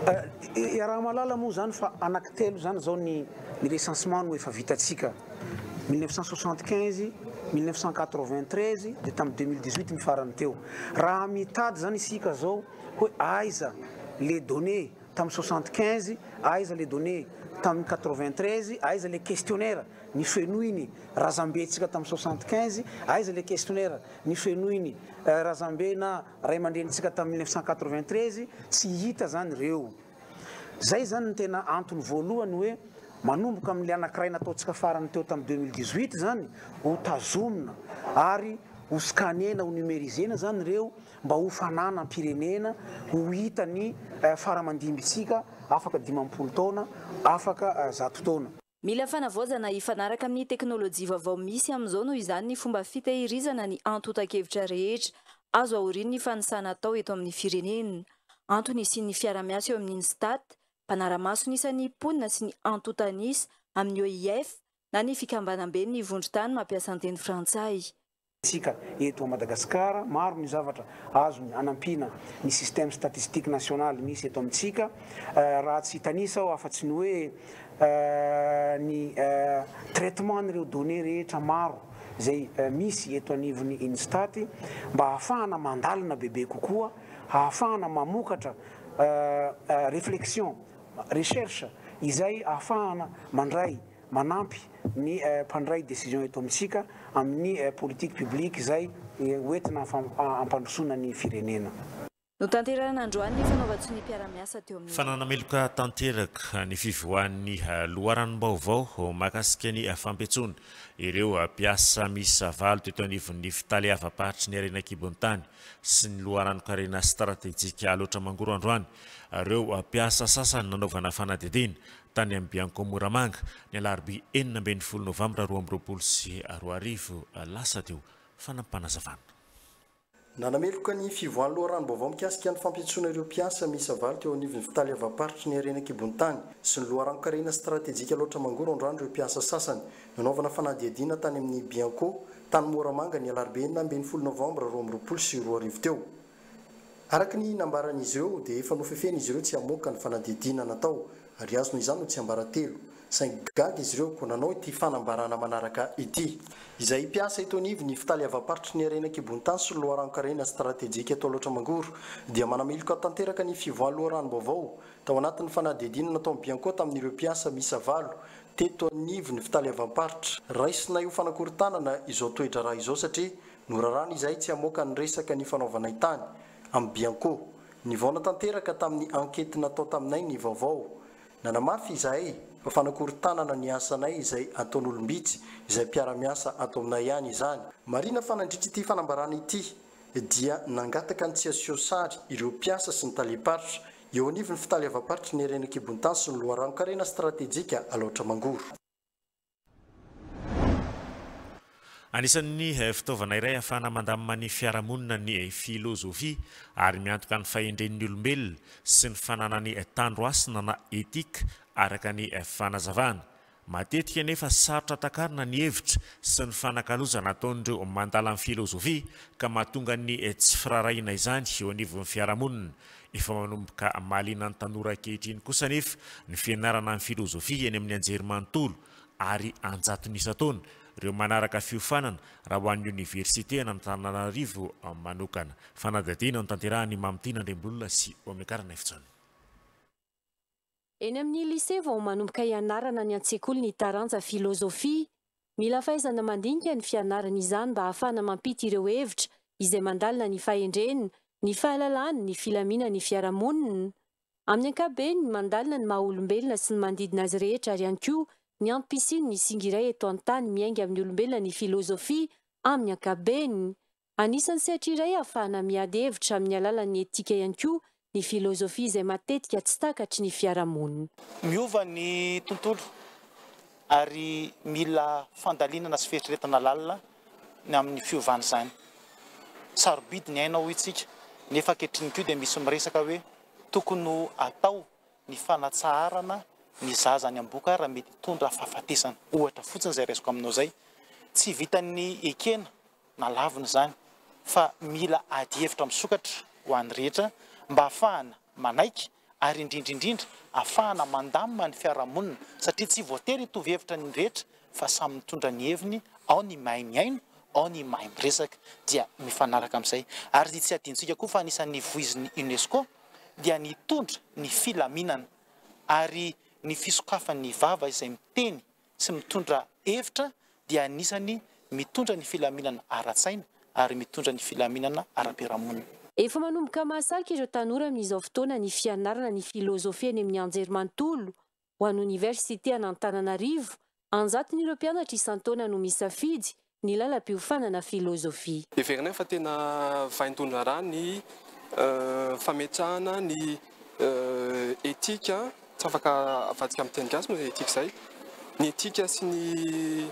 [SPEAKER 17] Raha malala moa zany fa anankitelo zany zao ny ny recensement no efa vitatsika mille neuf cent soixante-quinze mille neuf cent quatre-vingt-treize de tamin'ny deux mille dix-huit ny farany teo. Raha mitady zany isika zao hoe aiza les données tamin'ny soixante-quinze aiza les données tamin'ny quatre-vingt-treize aiza les questionnaires ny fenoiny razambetsika tamin'ny soixante-quinze aiza les questionnaires ny fenoiny razambe na ray aman-drenitsika tamin'ny mille neuf cent quatre-vingt-treize tsy hita zany reo. Zay zany ny tena antony voalohany hoe manomboka amin'le anankiray nataontsika farany teo tamin'ny deux mille dix-huit zany ho tazomina ary ho scanena ho numérisena zany reo mba ho fanana am-pirenena ho hita ny faramandimbitsika afaka dimampolo taona afaka zato taona.
[SPEAKER 16] Mila fanavaozana ifanaraka amin'ny teknôlôjia vaovao misy amin'izao noho izany ny fomba fitahirizana ny antotan-kevitra rehetra azo aoriany ny fanisana atao eto amin'ny firenena. Antony sy ny fiara-miasa eo amin'ny instat mpanaramaso ny isan'ny mponina sy ny antotanisa amin'ny O I F na ny fikambanam-be ny vondron-tany mampiasa anteny frantsay.
[SPEAKER 17] Sika eto Madagasikara maro ny zavatra azo anampina ny système statistique national misy eto amintsika raha tsy tanisa ao afa-tsy ny hoe ny traitement n'ireo données rehetra maro zay misy eto anivon'ny instat mba ahafahana mandalina bebe kokoa ahafahana mamokatra réflexion recherche izay ahafahana mandray manampy ny mpandray décision eto amintsika amin'ny politique publique zay hoentina ampandrosoana ny firenena.
[SPEAKER 16] No tanterana androany ny fanaovatso ny mpiara-miasa teo amin'ny
[SPEAKER 1] fananameloka tanteraka ny fivoahan'ny loharanom-baovao mahakasika ny fampiantsoana ireo mpiasa misy valo teto anivon'ny fitaleava-paritry ny Arenakibontany sy ny loharano-karena stratéjika loatra mangoro androany ireo mpiasa sasany nanaovana fanadidina tany amin'ny Bianco Moramanga ny alarobia enina ambin'ny folo novambra roa amby roapolo sy roa arivo lasa teo fanampanazavana.
[SPEAKER 18] Nanameloka ny fivoahan'ny loharanom-baovao mikasika ny fampiantsoana ireo mpiasa misy valo teo anivon'ny fitaleava-paritry ny Arenakibontany sy ny loharano-karena stratéjika loatra mangoro androany ireo mpiasa sasany nanaovana fanadihadiana tany amin'ny Bianco tany Moramanga ny alarobia enina ambin'ny folo novambra roa amby roapolo sy roa arivo teo. Araka ny nambaran'izy ireo dia efa nofefena izy ireo tsy hamoaka ny fanadihadiana natao ary azo noho izany no tsy ambara telo saingy gaga izy ireo ko nanao ity fanambarana manaraka ity izay mpiasa eto anivon'ny fitaleava-paritry ny Arenakibontany sy loharano-karena stratéjika eto loatra mangoro dia manameloka tanteraka ny fivoahan'ny loharanom-baovao tao anatin'ny fanadihadiana natao Bianco tamin'ireo mpiasa misa valo teto anivon'ny fitaleava-paritry raisina io fanakorontanana izao toetra raha izao satria norarana izay tsy hamoaka ny resaka ny fanaovana itany amin'ny Bianco nivaona tanteraka tamin'ny ankety natao taminay ny vaovao nanamafy izahay fa fanakorontanana ny asanay izay ataon'olombitsy izay mpiara-miasa ato aminay ihany izany. Marina fa nandritra ity fanambarana ity dia nangataka ny tsy aseho sary ireo mpiasa sy ny tale-paritra eo anivon'ny fitaleava-paritry ny Arenakibontany sy ny loharano-karena stratéjika aloatra mangoro.
[SPEAKER 1] Anisan'ny fitaovana iray ahafahana mandamina ny fiarahamonina ny filôzofia ary miantoka ny fahendren'ny olombelona sy ny fananany tandroasina na etika araka ny fanazavana. Matetika nefa sarotra takarina ny hevitra sy ny fanakalozana ataon'ireo mandala ny filôzofia ka mahatonga ny tsy firarahina izany eo anivon'ny fiarahamonina. Efa manomboka mahaliana ny tanora ankehitriny kosa nefa ny fianarana ny filôzofia eny amin'ny anjerimanontolo ary anjatonisa taona ireo manaraka fiofanana raha ho an'ny université an'Antananarivo manokana. Fanadihadiana no tanterahany Mamtina Andrembolona sy Omekarana Efitsona.
[SPEAKER 3] Eny amin'ny lycée vao manomboka ianarana ny an-tsekoly ny taranja filozofia, mila fahaizana mandinika ny fianarana izany mba ahafahana mampita ireo hevitra izay mandalina ny fahendrena, ny fahalalana, ny filaminana, ny fiarahamonina. Amin'ny ankapobeny mandalina ny maha-olombelona sy ny manodidina azy rehetra ary ihany koa ny ampisiany ny singa iray eto an-tany miainga amin'ny olombelona ny filozofia amin'ny ankapobeny. Anisan'ny sehatra iray ahafahana miady hevitra amin'ny alalan'ny etika ihany koa ny filozofia izay matetika tsy takatry ny fiarahamonina.
[SPEAKER 19] Miova ny tontolo ary mila fandalinana sy fieritreretana lalina ny amin'ny fiovana izany. Sarobidy ny ainao itsika nefa ankehitriny koa dia misy miresaka hoe tokony atao ny fanatsarana ny zaza any am-boka raha mety tondra fahafatesana. Ohatra fotsiny izay resako aminao izay, tsy vitan'ny ekena na lavina izany fa mila ady hevitra misokatra ho an'ny rehetra mba ahafahana manaiky ary indrindraindrindra ahafahana mandamina ny fiarahamonina satria tsy voatery hitovy hevitra ny rehetra fa samy mitondra ny heviny, ao ny mahay miaino, ao ny mahay miresaka dia mifanaraka amin'izay. Ary tsy adintsika koa fa anisan'ny voizin'ny UNESCO dia nitondra ny filaminana ary ny fisokafan'ny vava izay miteny sy mitondra hevitra dia anisany mitondra ny filaminana ara-tsaina ary mitondra ny filaminana ara-piarahamonina.
[SPEAKER 3] Efa manomboka mahasarika ireo tanora amin'izao fotoana ny fianarana ny filozofia eny amin'ny anjerimanontolo ho an'ny Université an'Antananarivo. Anjatin'ireo mpianatra isan-taona no misafidy ny lalam-piofanana filozofia.
[SPEAKER 20] Heverina fa tena vain-tondra raha ny fametrahana ny etika, tsy afaka avadika amin'ny teny gasy moa etika izay, ny etika sy ny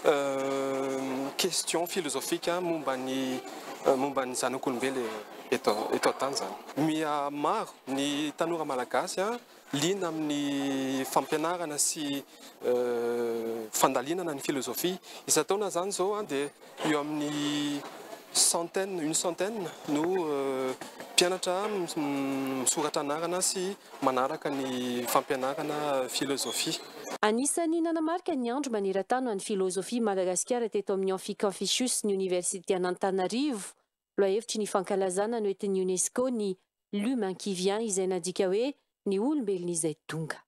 [SPEAKER 20] question filozofika momba ny momba ny zanak'olombelona eto eto an-tany zany. Mia maro ny tanora malagasy liana amin'ny fampianarana sy fandalinana ny filozofia. Isan-taona zany zao dia eo amin'ny centaine, une centaine no mpianatra misoratra anarana sy manaraka ny fampianarana filozofia.
[SPEAKER 3] Anisany nanamarika ny andro maneran-tany ny filozofia Madagasikara teto amin'ny Amphi Confucius ny Université an'Antananarivo. Lohahevitry ny fankalazana no entin'ny UNESCO ny l'humain qui vient izay nadika hoe ny olombelona izay tonga.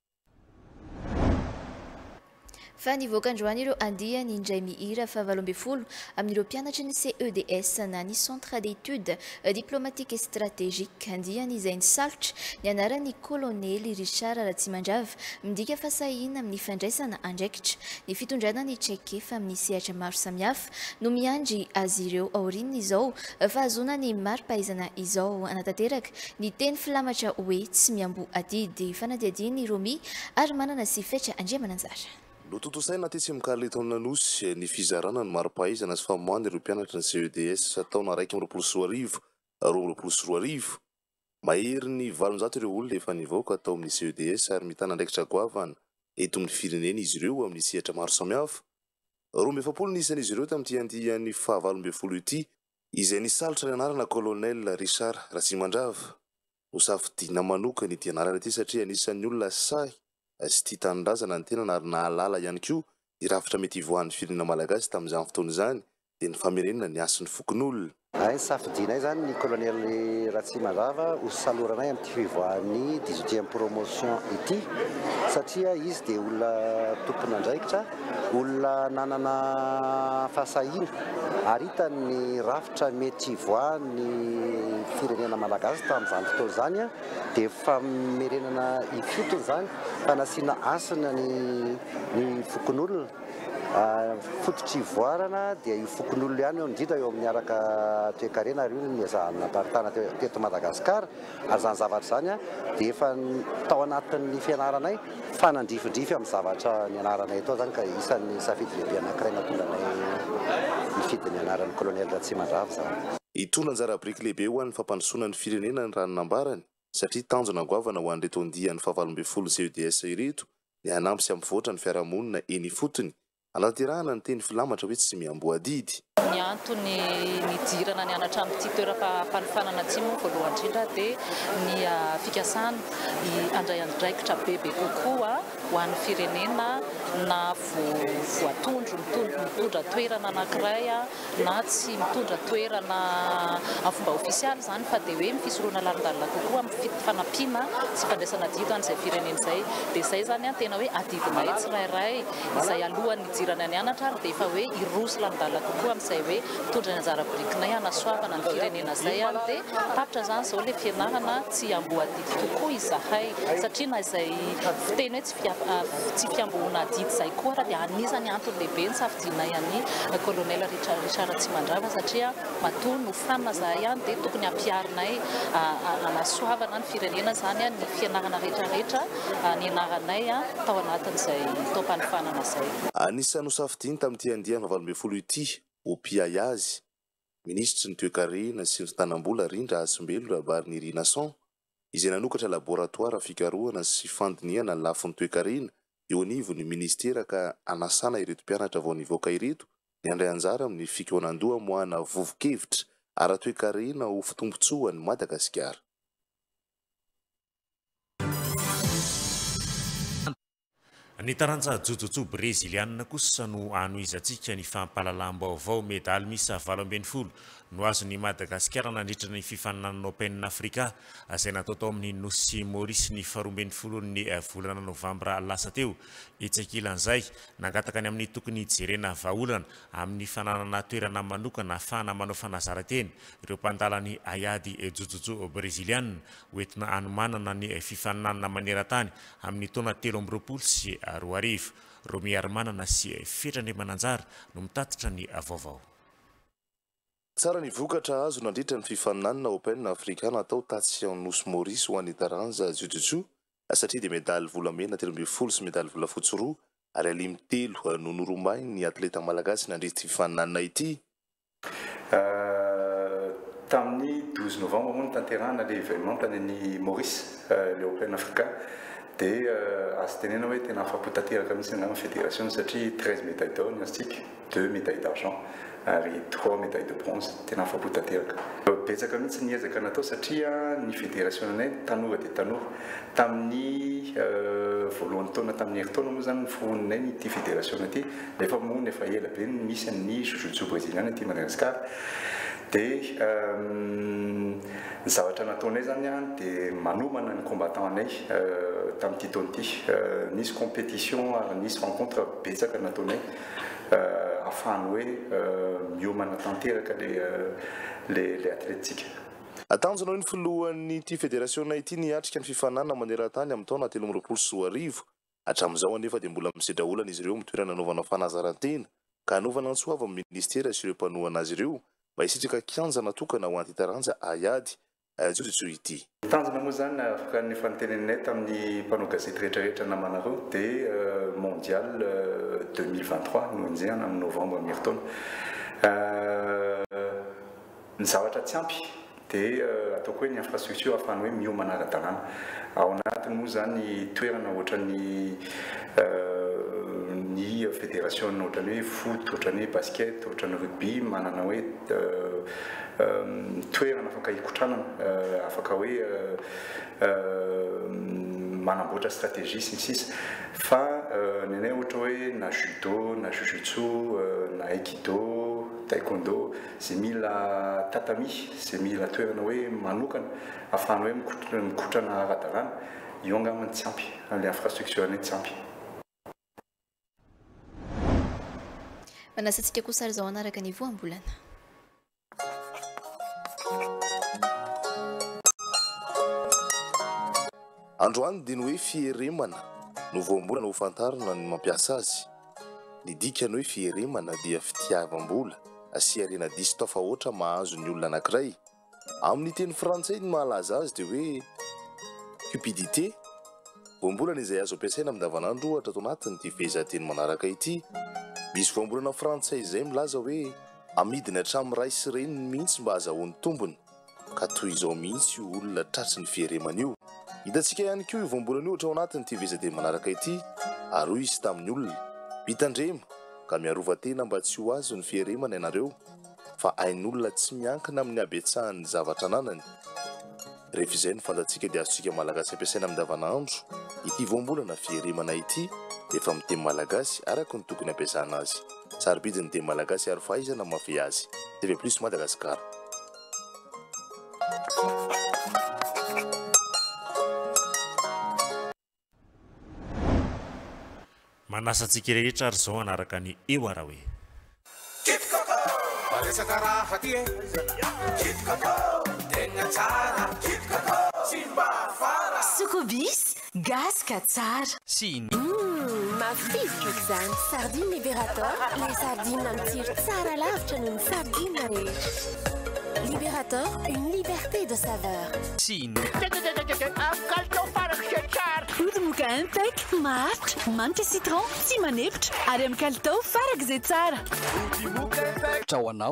[SPEAKER 2] Fa nivoaka androany ireo andiany indray mihira fahavalo ambin'ny folo amin'ireo mpianatra ny C E D S na ny Centre d'études diplomatiques et stratégiques. Andiany izay nisalotra ny anaran'ny kolonely Richard Ratsimandrava midika fasahina amin'ny fandraisana andraikitra ny fitondrana ny tsaikefa amin'ny sehatra maro samihafa no miandry azy ireo aoriana izao fa azona ny mari-pahaizana izao anatanteraka ny teny filamatra hoe tsy miambo adidy fanadihadiany Romi ary manana sy fetra Andriamananjara.
[SPEAKER 13] No tontosaina ty tsy mikala eto nanosy ny fizarana ny mari-pahaizana sy famoahana ireo mpianatra ny C E D S taona raiky amby roapolo sy roa arivo, roa roapolo sy roa arivo. Mahery ny valonjato ireo olona efa nivoaka tao amin'ny C E D S ary mitana andraikitra goavana eto amin'ny firenena izy ireo amin'ny sehatra maro samihafa. Roa amby efapolo ny isan'izy ireo tamin'ity andiany fahavalo amby folo ity izay nisalotra ny anarana kolonel Richard Ratsimandrava. Hosafidiana manokana ity anarana ity satria anisan'ny olona sahy sy tia tanindrazana ny tena ary nahalala ihany koa irafitra mety ivoahan'ny firenena malagasy tamin'izany fotoana izany dia ny famerenana ny asiny fokon'olona.
[SPEAKER 21] Ay safidinay zany ny colonel Ratsimandrava ho saloranay amin'ny fivoahan'ny dix-huitième promotion ity satria izy dia olona tompon'andraikitra, olona nanana fahasahiana ary hitany rafitra mety ivoahan'ny firenena malagasy tamin'izany fotoana izany dia famerenana ifotony zany fanasiana asina ny ny fokon'olona. Fototry ivoarana dia io fokon'olona ihany eo indrindra eo amin'ny araka toe-karena ary io niazahana paritana teto Madagasikara ary zany zavatra zany dia efa tao anatin'ny fianaranay fanandrifindrify amin'ny zavatra nianaranay tao zany ka isan'ny safidy lehibe anankiray natonganay nifidy ny anaran'ny kolonel Ratsimandrava zany.
[SPEAKER 13] Itony anjara biriky lehibe ho an'ny fampandrosoana ny firenena ny ranonambarany satria tanjona goavana ho an'reto andiany fahavalo ambin'ny folo C E D S ireto ny hanampy sy ampivoatra ny fiarahamonina eny ifotony. Anaterahana ny teny filamatra hoe tsy miambo adidy.
[SPEAKER 4] Ny antony nidirana ny anatra amin'ity toeram-panofanana tsy moa voalohany indrindra dia ny fikasana andray andraikitra bebe kokoa ho an'ny firenena na voatondro mitondra toerana anankiray na tsy mitondra toerana amin'ny fomba ofisialy zany fa dia hoe mifisoroana lalindalina kokoa amin'ny fanampiana sy fandraisana dido an'izay firenena izay dia izay zany tena hoe adidinay tsirairay izay alohan'ny hidirana ny anatra ary dia efa hoe irosy lalindalina kokoa amin'izay hoe mitondra ny anjara birikinay anasoavana ny firenena izay any dia tapitra zany izao ilay fianarana tsy amboadidy tokoa izahay satria na izay fiteny hoe tsy fiambohana adidy izay koa raha dia anisany antony lehibe ny safidinay any kolonel Richard Tsimandrava satria matoa no fanina zahay any dia tokony ampiarinay anasoavana ny firenena zany ny fianarana rehetrarehetra ny anaranay tao anatin'izay taom-panofanana izay.
[SPEAKER 13] Anisany safidiny tamin'ity andiana valo ambin'ny folo ity Opiayazy, ministry ny toe-karena sy ny tanambola Rindra Asimbelo Rabary Niri Nason, izay nanokatra laboratoire fikarohana sy fandiniana ny lafin'ny toe-karena eo anivon'ny ministera ka anasana ireto mpianatra vao nivoaka ireto ny andray anjara amin'ny fikonan-doha moana vovo-kevitra ara-toe-karena ho fitombotsoan'ny Madagasikara.
[SPEAKER 1] Ny taranja jojojo brezilianina kosa no anoizatsika ny fampahalalam-baovao medaly misa valo ambin'ny folo no azon'ny Madagasikara nandritra ny fifaninan'ny Open Afrika izay natao tao amin'ny Nosy Maurice ny faha roa ambin'ny folo ny volana Novambra lasa teo. Itsakilan'izay nangataka ny amin'ny tokony jerena vahaolana amin'ny fananana toerana manokana ahafahana manao fanazaran-teny ireo mpandalany Ayady jojojo brezilianina hoentina anomanana ny fifaninanana maneran-tany amin'ny taona telo amby roapolo sy roa arivo. Romy Armanana sy Fetrandre Mananjara no mitatitra ny vaovao.
[SPEAKER 13] Tsara ny vokatra azo nandritra ny fifaninanana Open Afrika natao tatsy amin'ny Nosy Maurice ho an'ny taranja jojojo satria dia medaly volamena telo ambin'ny folo sy medaly volafotsy roa ary alimy telo no noromainy ny atleta malagasy nandritra fifaninanana ity.
[SPEAKER 22] Tamin'ny douze novembre moa ny tanterahana le événement tany ny Maurice le Open Africa dia azo tenena hoe tena afapo-tanteraka mihitsy angamba fédération satria treize médailles d'or ny aztsika, deux médailles d'argent ary trois médailles de bronze tena afapo-tanteraka. Betsaka mihitsy ny ezaka natao satria ny fédération anay tanora dia tanora tamin'ny voalohany taona tamin'ny heritaona moa zany niforonay ity fédération ity nefa moa nefa ela be misy ny jojojo brésiliana ity Madagasikara dia ny zavatra nataonay zany dia manomana ny combattant anay tamin'ity taona ity nisy compétition ary nisy rencontre betsaka nataonay afahany hoe miomana tanteraka le atletika.
[SPEAKER 13] Atanjonao ny filohan'ny ity fédération ity niatrika ny fifanana maneran-tany amin'ny taona telo amby roapolo sy roa arivo hatramin'izao anefa dia mbola misedra olana izy ireo mitoerana anaovana fanazaran-tena ka anaovana antsoava amin'ny ministera sy ireo mpanohana azy ireo mba hisitraka kianja natokana ho anty-taranja Ayady jojojo ity.
[SPEAKER 22] Tanjona moa zany afaka ny fanoteneninay tamin'ny mpanao gazety rehetrarehetra namanareo dia mondial deux mille vingt-trois no injehana amin'ny novembre amin'ny heritaona. Ny zavatra tsy ampy dia ataoko hoe ny infrastructure ahafahany hoe miomana ara-dalàna ao anatiny moa zany toerana ohatran'ny ny fédération ohatran'ny hoe foot, ohatran'ny hoe basket, ohatran'ny rugby manana hoe toerana afaka hikotranana afaka hoe manamboatra stratégie sy ny sisa fa ny anay ohatra hoe na judo, na jujutsu, na aikido, taekwondo izay mila tatami, izay mila toerana hoe manokana ahafahana hoe mikotrana ara-dalàna io angamba tsy ampy le infrastructure anay tsy ampy.
[SPEAKER 2] Manasantsika kosa ary izao anaraka ny voambolana.
[SPEAKER 13] Androany dia ny hoe fieremana no voambolana ho fantarina ny mampiasa azy. Ny dikany hoe fieremana dia fitiavam-bola asiarena diso tafahoatra mahazo ny olona anankiray. Amin'ny teny frantsay ny mahalaza azy dia hoe cupidité. Voambolana izay azo ampiasaina amin'ny davanandro ohatra ato anatin'ity fehezanteny manaraka ity. Misy voambolana frantsay izay milaza hoe amidina hatramin'ny ray sy reniny mihitsy mba azahoany tombony ka toy izao mihitsy io olona tratry ny fieremana io. Hitantsika ihany koa io voambolana io ohatra ao anatin'ity fehezanteny manaraka ity ary hoy izy tamin'ny olona: Pitandrema, ka miarovatena mba tsy ho azo ny fierimana ianareo fa ain'olona tsy miankina amin'ny abetsahany zavatra ananany. Rehefa izay ny fantatsika dia azontsika malagasy ampiasaina amin'ny davanandro ity voambolana fierimana ity efa amin'ny teny malagasy araka ny tokony ampiasana azy. Sarobidy ny teny malagasy ary fahaizana mafy azy. T V plus Madagasikara.
[SPEAKER 1] Manasantsika rehetra ary zao anaraka ny eo ara hoe
[SPEAKER 5] Sukubis, gaska tsara.
[SPEAKER 6] Siny.
[SPEAKER 5] Mafilotra izany. Sardine Liberator, les sardines amin'ny tsiro tsara lavitra noho ny sardine rehetra. Liberator, une liberté de saveur.
[SPEAKER 6] Siny.
[SPEAKER 5] Poudre impec, maharitra, manitra citron, tsy manepitra, ary amin'ny kalitao faraka izay tsara.
[SPEAKER 6] Trao anao.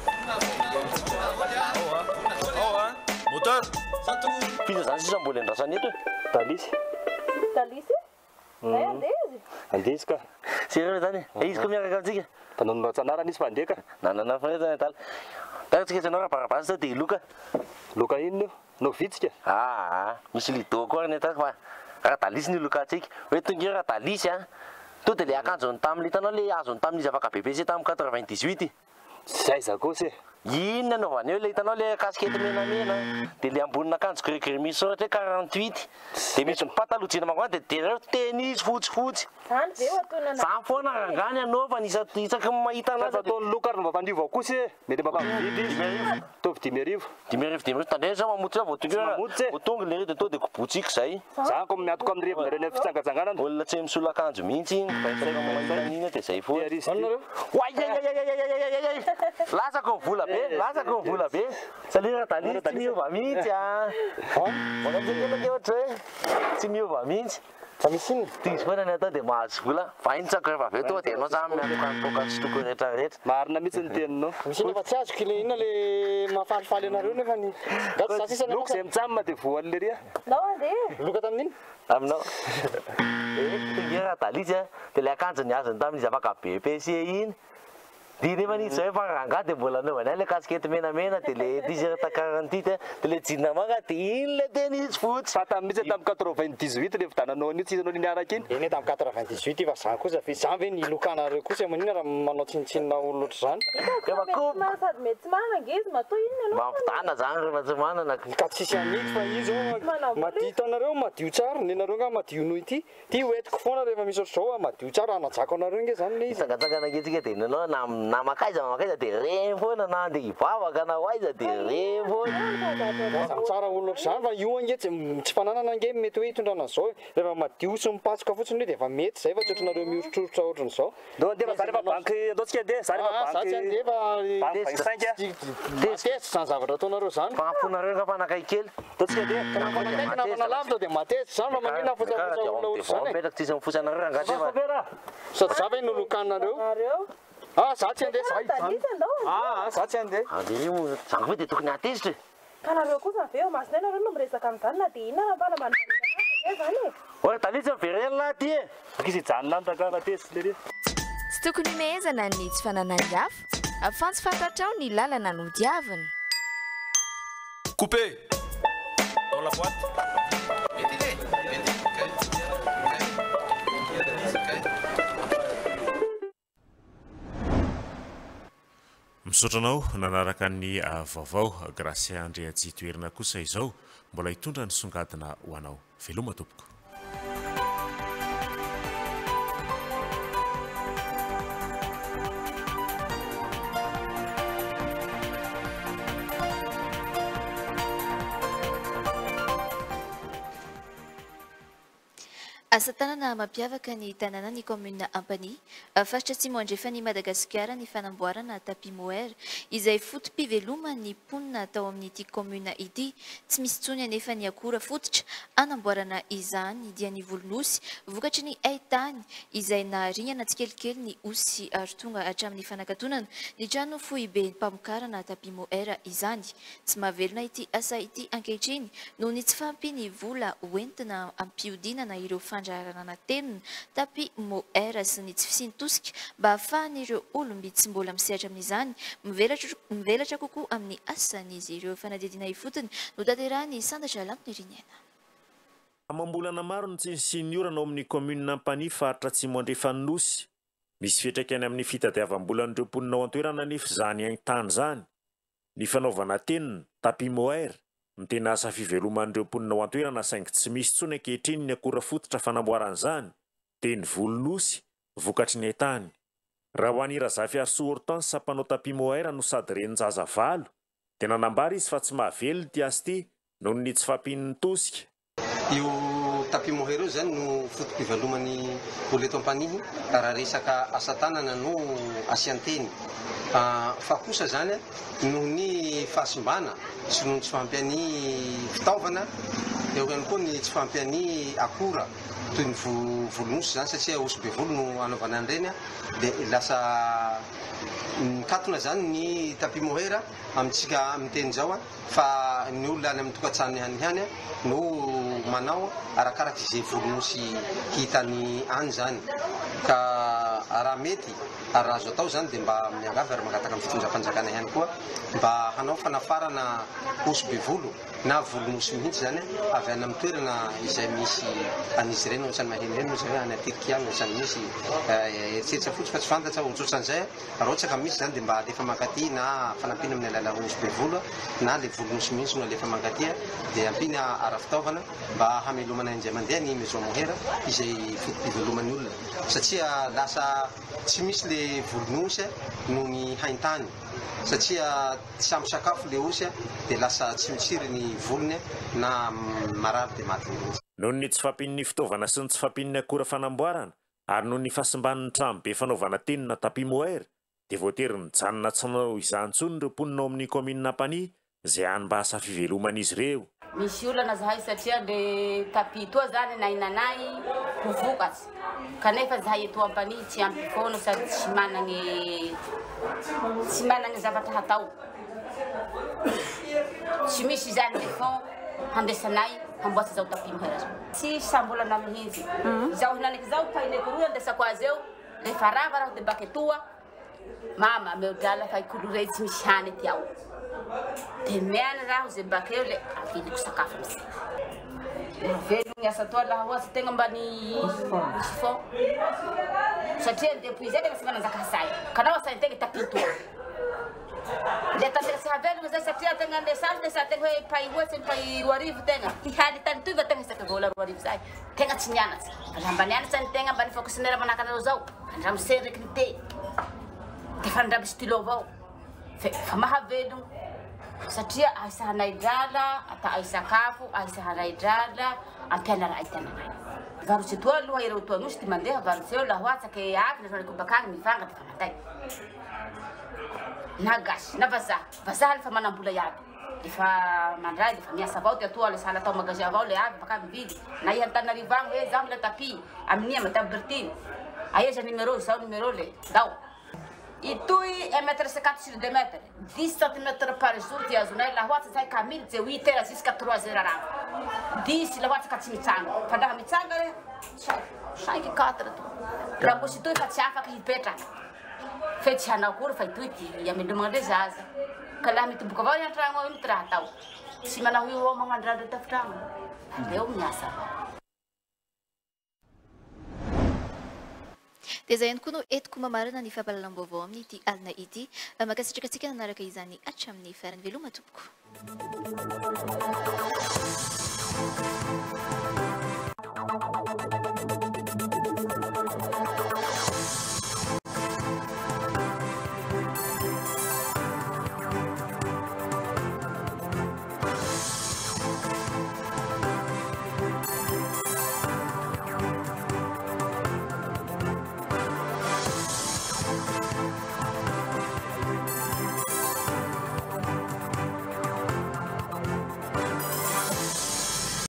[SPEAKER 23] Moteur. Fiza zany sisa mbola andrasana eto. Talisy.
[SPEAKER 4] Talisy? Ay andezy.
[SPEAKER 23] Andezy ka. Sérieux zany. E izy ko miaraka amintsika. Tanao tsanara nisy fandeka. Nanana faheza tala. Tatsika tsanara parapasa dia loka. Loka ino no vitsika? Ah, misy lido koa ny ta fa raha talisy ny loka atsika. Hoe tonga raha talisy a. To de le akanjony tamin'ny hitanao le azony tamin'izy afaka B B C tamin'ny quatre-vingt-dix-huit. Zay zakosy. Inona no vaneo le hitanao le kaskety menamena de le ambonina akanjo gris-gris misy ohatra quarante-huit de misy pataloha jeans mangwana de dereo tennis fotsifotsy.
[SPEAKER 4] Zany ve atonana.
[SPEAKER 23] Zany foana rangany anao fa nisy isaky mahita anazy ataony lokary mba fandivo kosa mety mba vidy tovy dimy arivo dimy arivo dimy arivo tandreny zao mamotsy zao voatonga voatonga le reto de kobotsika zay. Zany ko miatoko amin'ny revona reny fitsangatsanganana. Olona tsy misolo akanjo mihitsy iny de zay foana. Lasa ko vola be, lasa ko vola be. Salira talisy tsy miova mihitsy ah. Bona tsika ke ohatra hoe tsy miova mihitsy. Fa misy iny tis foana ny atao de mahazo vola. Vahintsako rehefa avy eo tonga de anao zany miantoka sy toko rehetra rehetra. Marina mihitsy ny teninao. Misy nefa tsy azoko ile inona le mahafalifaly anareo nefa ny gato sasisa loko zay mitsamina de voany le ria.
[SPEAKER 4] Nao andeha.
[SPEAKER 23] Loka tamin'iny? Aminao. Eh, tonga talisy de le akanjony azony tamin'izy afaka B P C iny. Di nefa nisy zay fa ranga de mbola anaovana le kaskety menamena de le t-shirt quarante-huit de le jeans manga de iny le tennis fotsy. Fa tamin'itsy tamin'ny quatre-vingt-dix-huit le vitananao ny tsy hitanao ny niaraka iny. Eny tamin'ny quatre-vingt-dix-huit fa zany kosa fe zany ve ny lokanareo kosa manina raha manao tsinitsinina olo loatra zany.
[SPEAKER 4] Efa ko sady mety tsy manana ngezy matoa inona anao.
[SPEAKER 23] Mampitana zany rehefa tsy manana.
[SPEAKER 4] Ka tsisy
[SPEAKER 23] amidy fa izy zao madio tanareo madio tsara ny nareo nga madio noho ity. Ty hoentiko foana rehefa misy ohatr'izao madio tsara anajako anareo nge zany le izy. Sangatsangana ngetsika de nanao na na makaiza makaiza de reny foana na andeha hivavaka na hoaiza de reny foana. Tsara olo loatra zany fa io ange tsy tsy fananana nge mety hoe hitondrana zao rehefa madio sy mipasoka fotsiny de efa mety zay fa tsy ohatranareo mioritroritra ohatran'izao. Do andeha zany fa banky ataontsika andeha zany fa banky zany andeha test zany zavatra ataonareo zany. Fahafonareo nga fanakay kely. Ataontsika andeha. Fanakay lavitra de matesy zany fa manina fotsafotsa olona ohatry zany. Mipetraka tsisy mifosanareo rangatsy. Sady zava no lokanareo. Ah, za tsy andeha zay. Ah, za tsy andeha. Andeha io zany hoe de tokony atezitra.
[SPEAKER 4] Kanareo kosa ve masina nareo no miresaka amin'izany na de inona raha mbana mbana zany.
[SPEAKER 23] Ora talisy verena ty e. Kisy janona takana tesy le.
[SPEAKER 2] Tsy tokony mehezana ny tsy fananany hafa afantsy fantatrao ny lalana no diaviny.
[SPEAKER 6] Coupé. Dans la boîte.
[SPEAKER 1] Misotranao nanaraka ny vaovao grâce Andrea Jitoerina kosa izao mbola hitondra ny songadina ho anao. Veloma tompoko.
[SPEAKER 2] Asa tanana mampiavaka ny tanàna ny commune Ampany, faritra atsimo andrefany Madagasikara ny fanamboarana tapis moaire izay fotom-piveloman'ny mponina tao amin'ity commune ity. Tsy misy tsony anefa ny akora fototra anamboarana izany dia ny volonosy vokatry ny haitany izay nahariana tsikelikely ny osy ary tonga hatramin'ny fanakatonana ny trano foibe mpamokarana tapis moaire izany. Tsy mahavelona ity asa ity ankehitriny noho ny tsy fampiny vola hoentina ampiodinana ireo fan fandraharana tenina tapi moera sy ny tsy fisintosika mba ahafahan'ireo olomby tsy mbola misehatra amin'izany mivelatra kokoa amin'ny asan'izy ireo. Fanadidina ifotony no tanterahany Sandatra Lampiniriniana.
[SPEAKER 1] Amambolana maro ny tsy ny orana ao amin'ny commune Nampany faritra Atsimo Andrefanosy. Misy fiantraikany amin'ny fitadiavam-bolan'ireo mponina ao an-toerana nefa izany haintany zany. Ny fanaovana tenina tapi moera mitena asa fiveloman'ireo mponina ao an-toerana saingy tsy misy tsony ankehitriny ny akora fototra fanamboaran'izany. Teny volonosy vokatry ny haintany. Raha ho an'i Razafy Arso Hortense sampanao tapi moera no sady renin-jaza valo dia nanambara izy fa tsy mahavelo ty azy ty noho ny tsy fampian'ny tosika.
[SPEAKER 7] Io tapi moera io zany no fotom-piveloman'ny olona eto Ampanihy raha resaka asa tanana no asianteny. Fa kosa zany noho ny fahasimbana sy noho ny tsy fampian'ny fitaovana eo ihany koa ny tsy fampian'ny akora toy ny volonosy zany satria osy be volo no anaovana an'ireny dia lasa mikatona zany ny tapi moera amintsika amin'ny teny zao fa ny olona any amin'ny tokantrano ihany ihany no manao arakaraka izay volonosy hitany any zany. Ka raha mety ary azo atao zany dia mba miangavy ary mangataka amin'ny fitondram-panjakana ihany koa mba hanao fanafarana osy be volo na volonosy mihitsy zany avy any amin'ny toerana izay misy an'izy ireny ohatrany maheno ireny ozy hoe any Turkia any ohatrany misy eritseritra fotsy fa tsy fantatra ohatrohatran'izay raha ohatra ka misy zany dia mba alefa mankaty na fanampina amin'ny alala osy be volo na le volonosy mihitsy no alefa mankaty dia ampina ara-fitaovana mba hamelomana indray mandeha ny maison moera izay fotom-piveloman'ny olona satria lasa tsy misy le volonosy noho ny haintany satria tsy ampy sakafo le osy dia lasa tsy mitsiry ny volony na marary dia maty mihitsy.
[SPEAKER 1] Noho ny tsy fampian'ny fitaovana sy ny tsy fampian'ny akora fanamboarana ary noho ny fahasimban'ny trano be fanaovana tenina tapi moera dia voatery mijanona tsy manao izany intsony ireo mponina ao amin'ny commune Nampany izay hany mba asa fiveloman'izy ireo.
[SPEAKER 8] Misy olana zahay satria le tapi toa zany nainanay ho vokatsy kanefa zahay eto Ampany tsy ampy foana sady tsy managny tsy managny zavatra hatao. Tsy misy zany le fond handesanay hamboatsa zao tapi moera zao. Tsy sambolana mihitsy. Zaho hinaniky zao paineko roa andesako azy eo rehefa rava raho dia baketoa mama meu drala fa ikolorey tsy misy hany ty ao. Dia miana raho zay bakeo le aviliko sakafo misy. Velogny asa toa laha ohatsy tegna mba ny misy fond satria depuis zay tegna tsy mananjaka say kanao asaintegna tapi toa. Le tantegna tsy havelogny zay satria tegna andesany dia sa tegna hoe pay ohatsy ny pay roa arivo tegna hihaly tany toy va tegna isaka vola roa arivo zay tegna tsy nianatsy. Raha mba nianatsy ny tegna mba ny fonctionnaire manahaka anareo zao andramo se recruté dia fa andramo stylo avao fa mahavelogno satria ahisahanay drala ata ahy sakafo ahisahanay drala ampiana raha itiananay. Varotsy toa aloha ireo toa nosy ty mandeha varotsy eo laha ohatsaka avy na zonay kobakagny mivanga dia fa matay. Na gasy na vazaha vazaha lefa manambola iaby efa mandray dia fa miasa avao ty atoa le sahala atao magasin avao le avy baka mividy na ihantanarivo agny hoe zaho mila tapi amin'ia matavy Bertine aiza numéro zao numéro le dao itoy un mètre cinquante sur deux mètres dix centimètres par jour ty azonay laha ohatsy zay ka mily je huit heures jusqu'à trois heures aravo dix laha ohatsy ka tsy mitsanga fa ndaha mitsanga re cinq quatre to laha mbosy itoy fa tsy afaka hipetraka fe tsy hanakory fa itoy ty amelomagna le zaza ka laha mitoboka avao iantragno ao iny ty raha atao tsy manao io ao magnano raha le tafitragno eo miasa
[SPEAKER 2] dia zay ihany koa no entiko mamarana ny fampahalalam-baovao amin'ity alina ity makasitraka antsika nanaraka izany hatramin'ny farany veloma tompoko.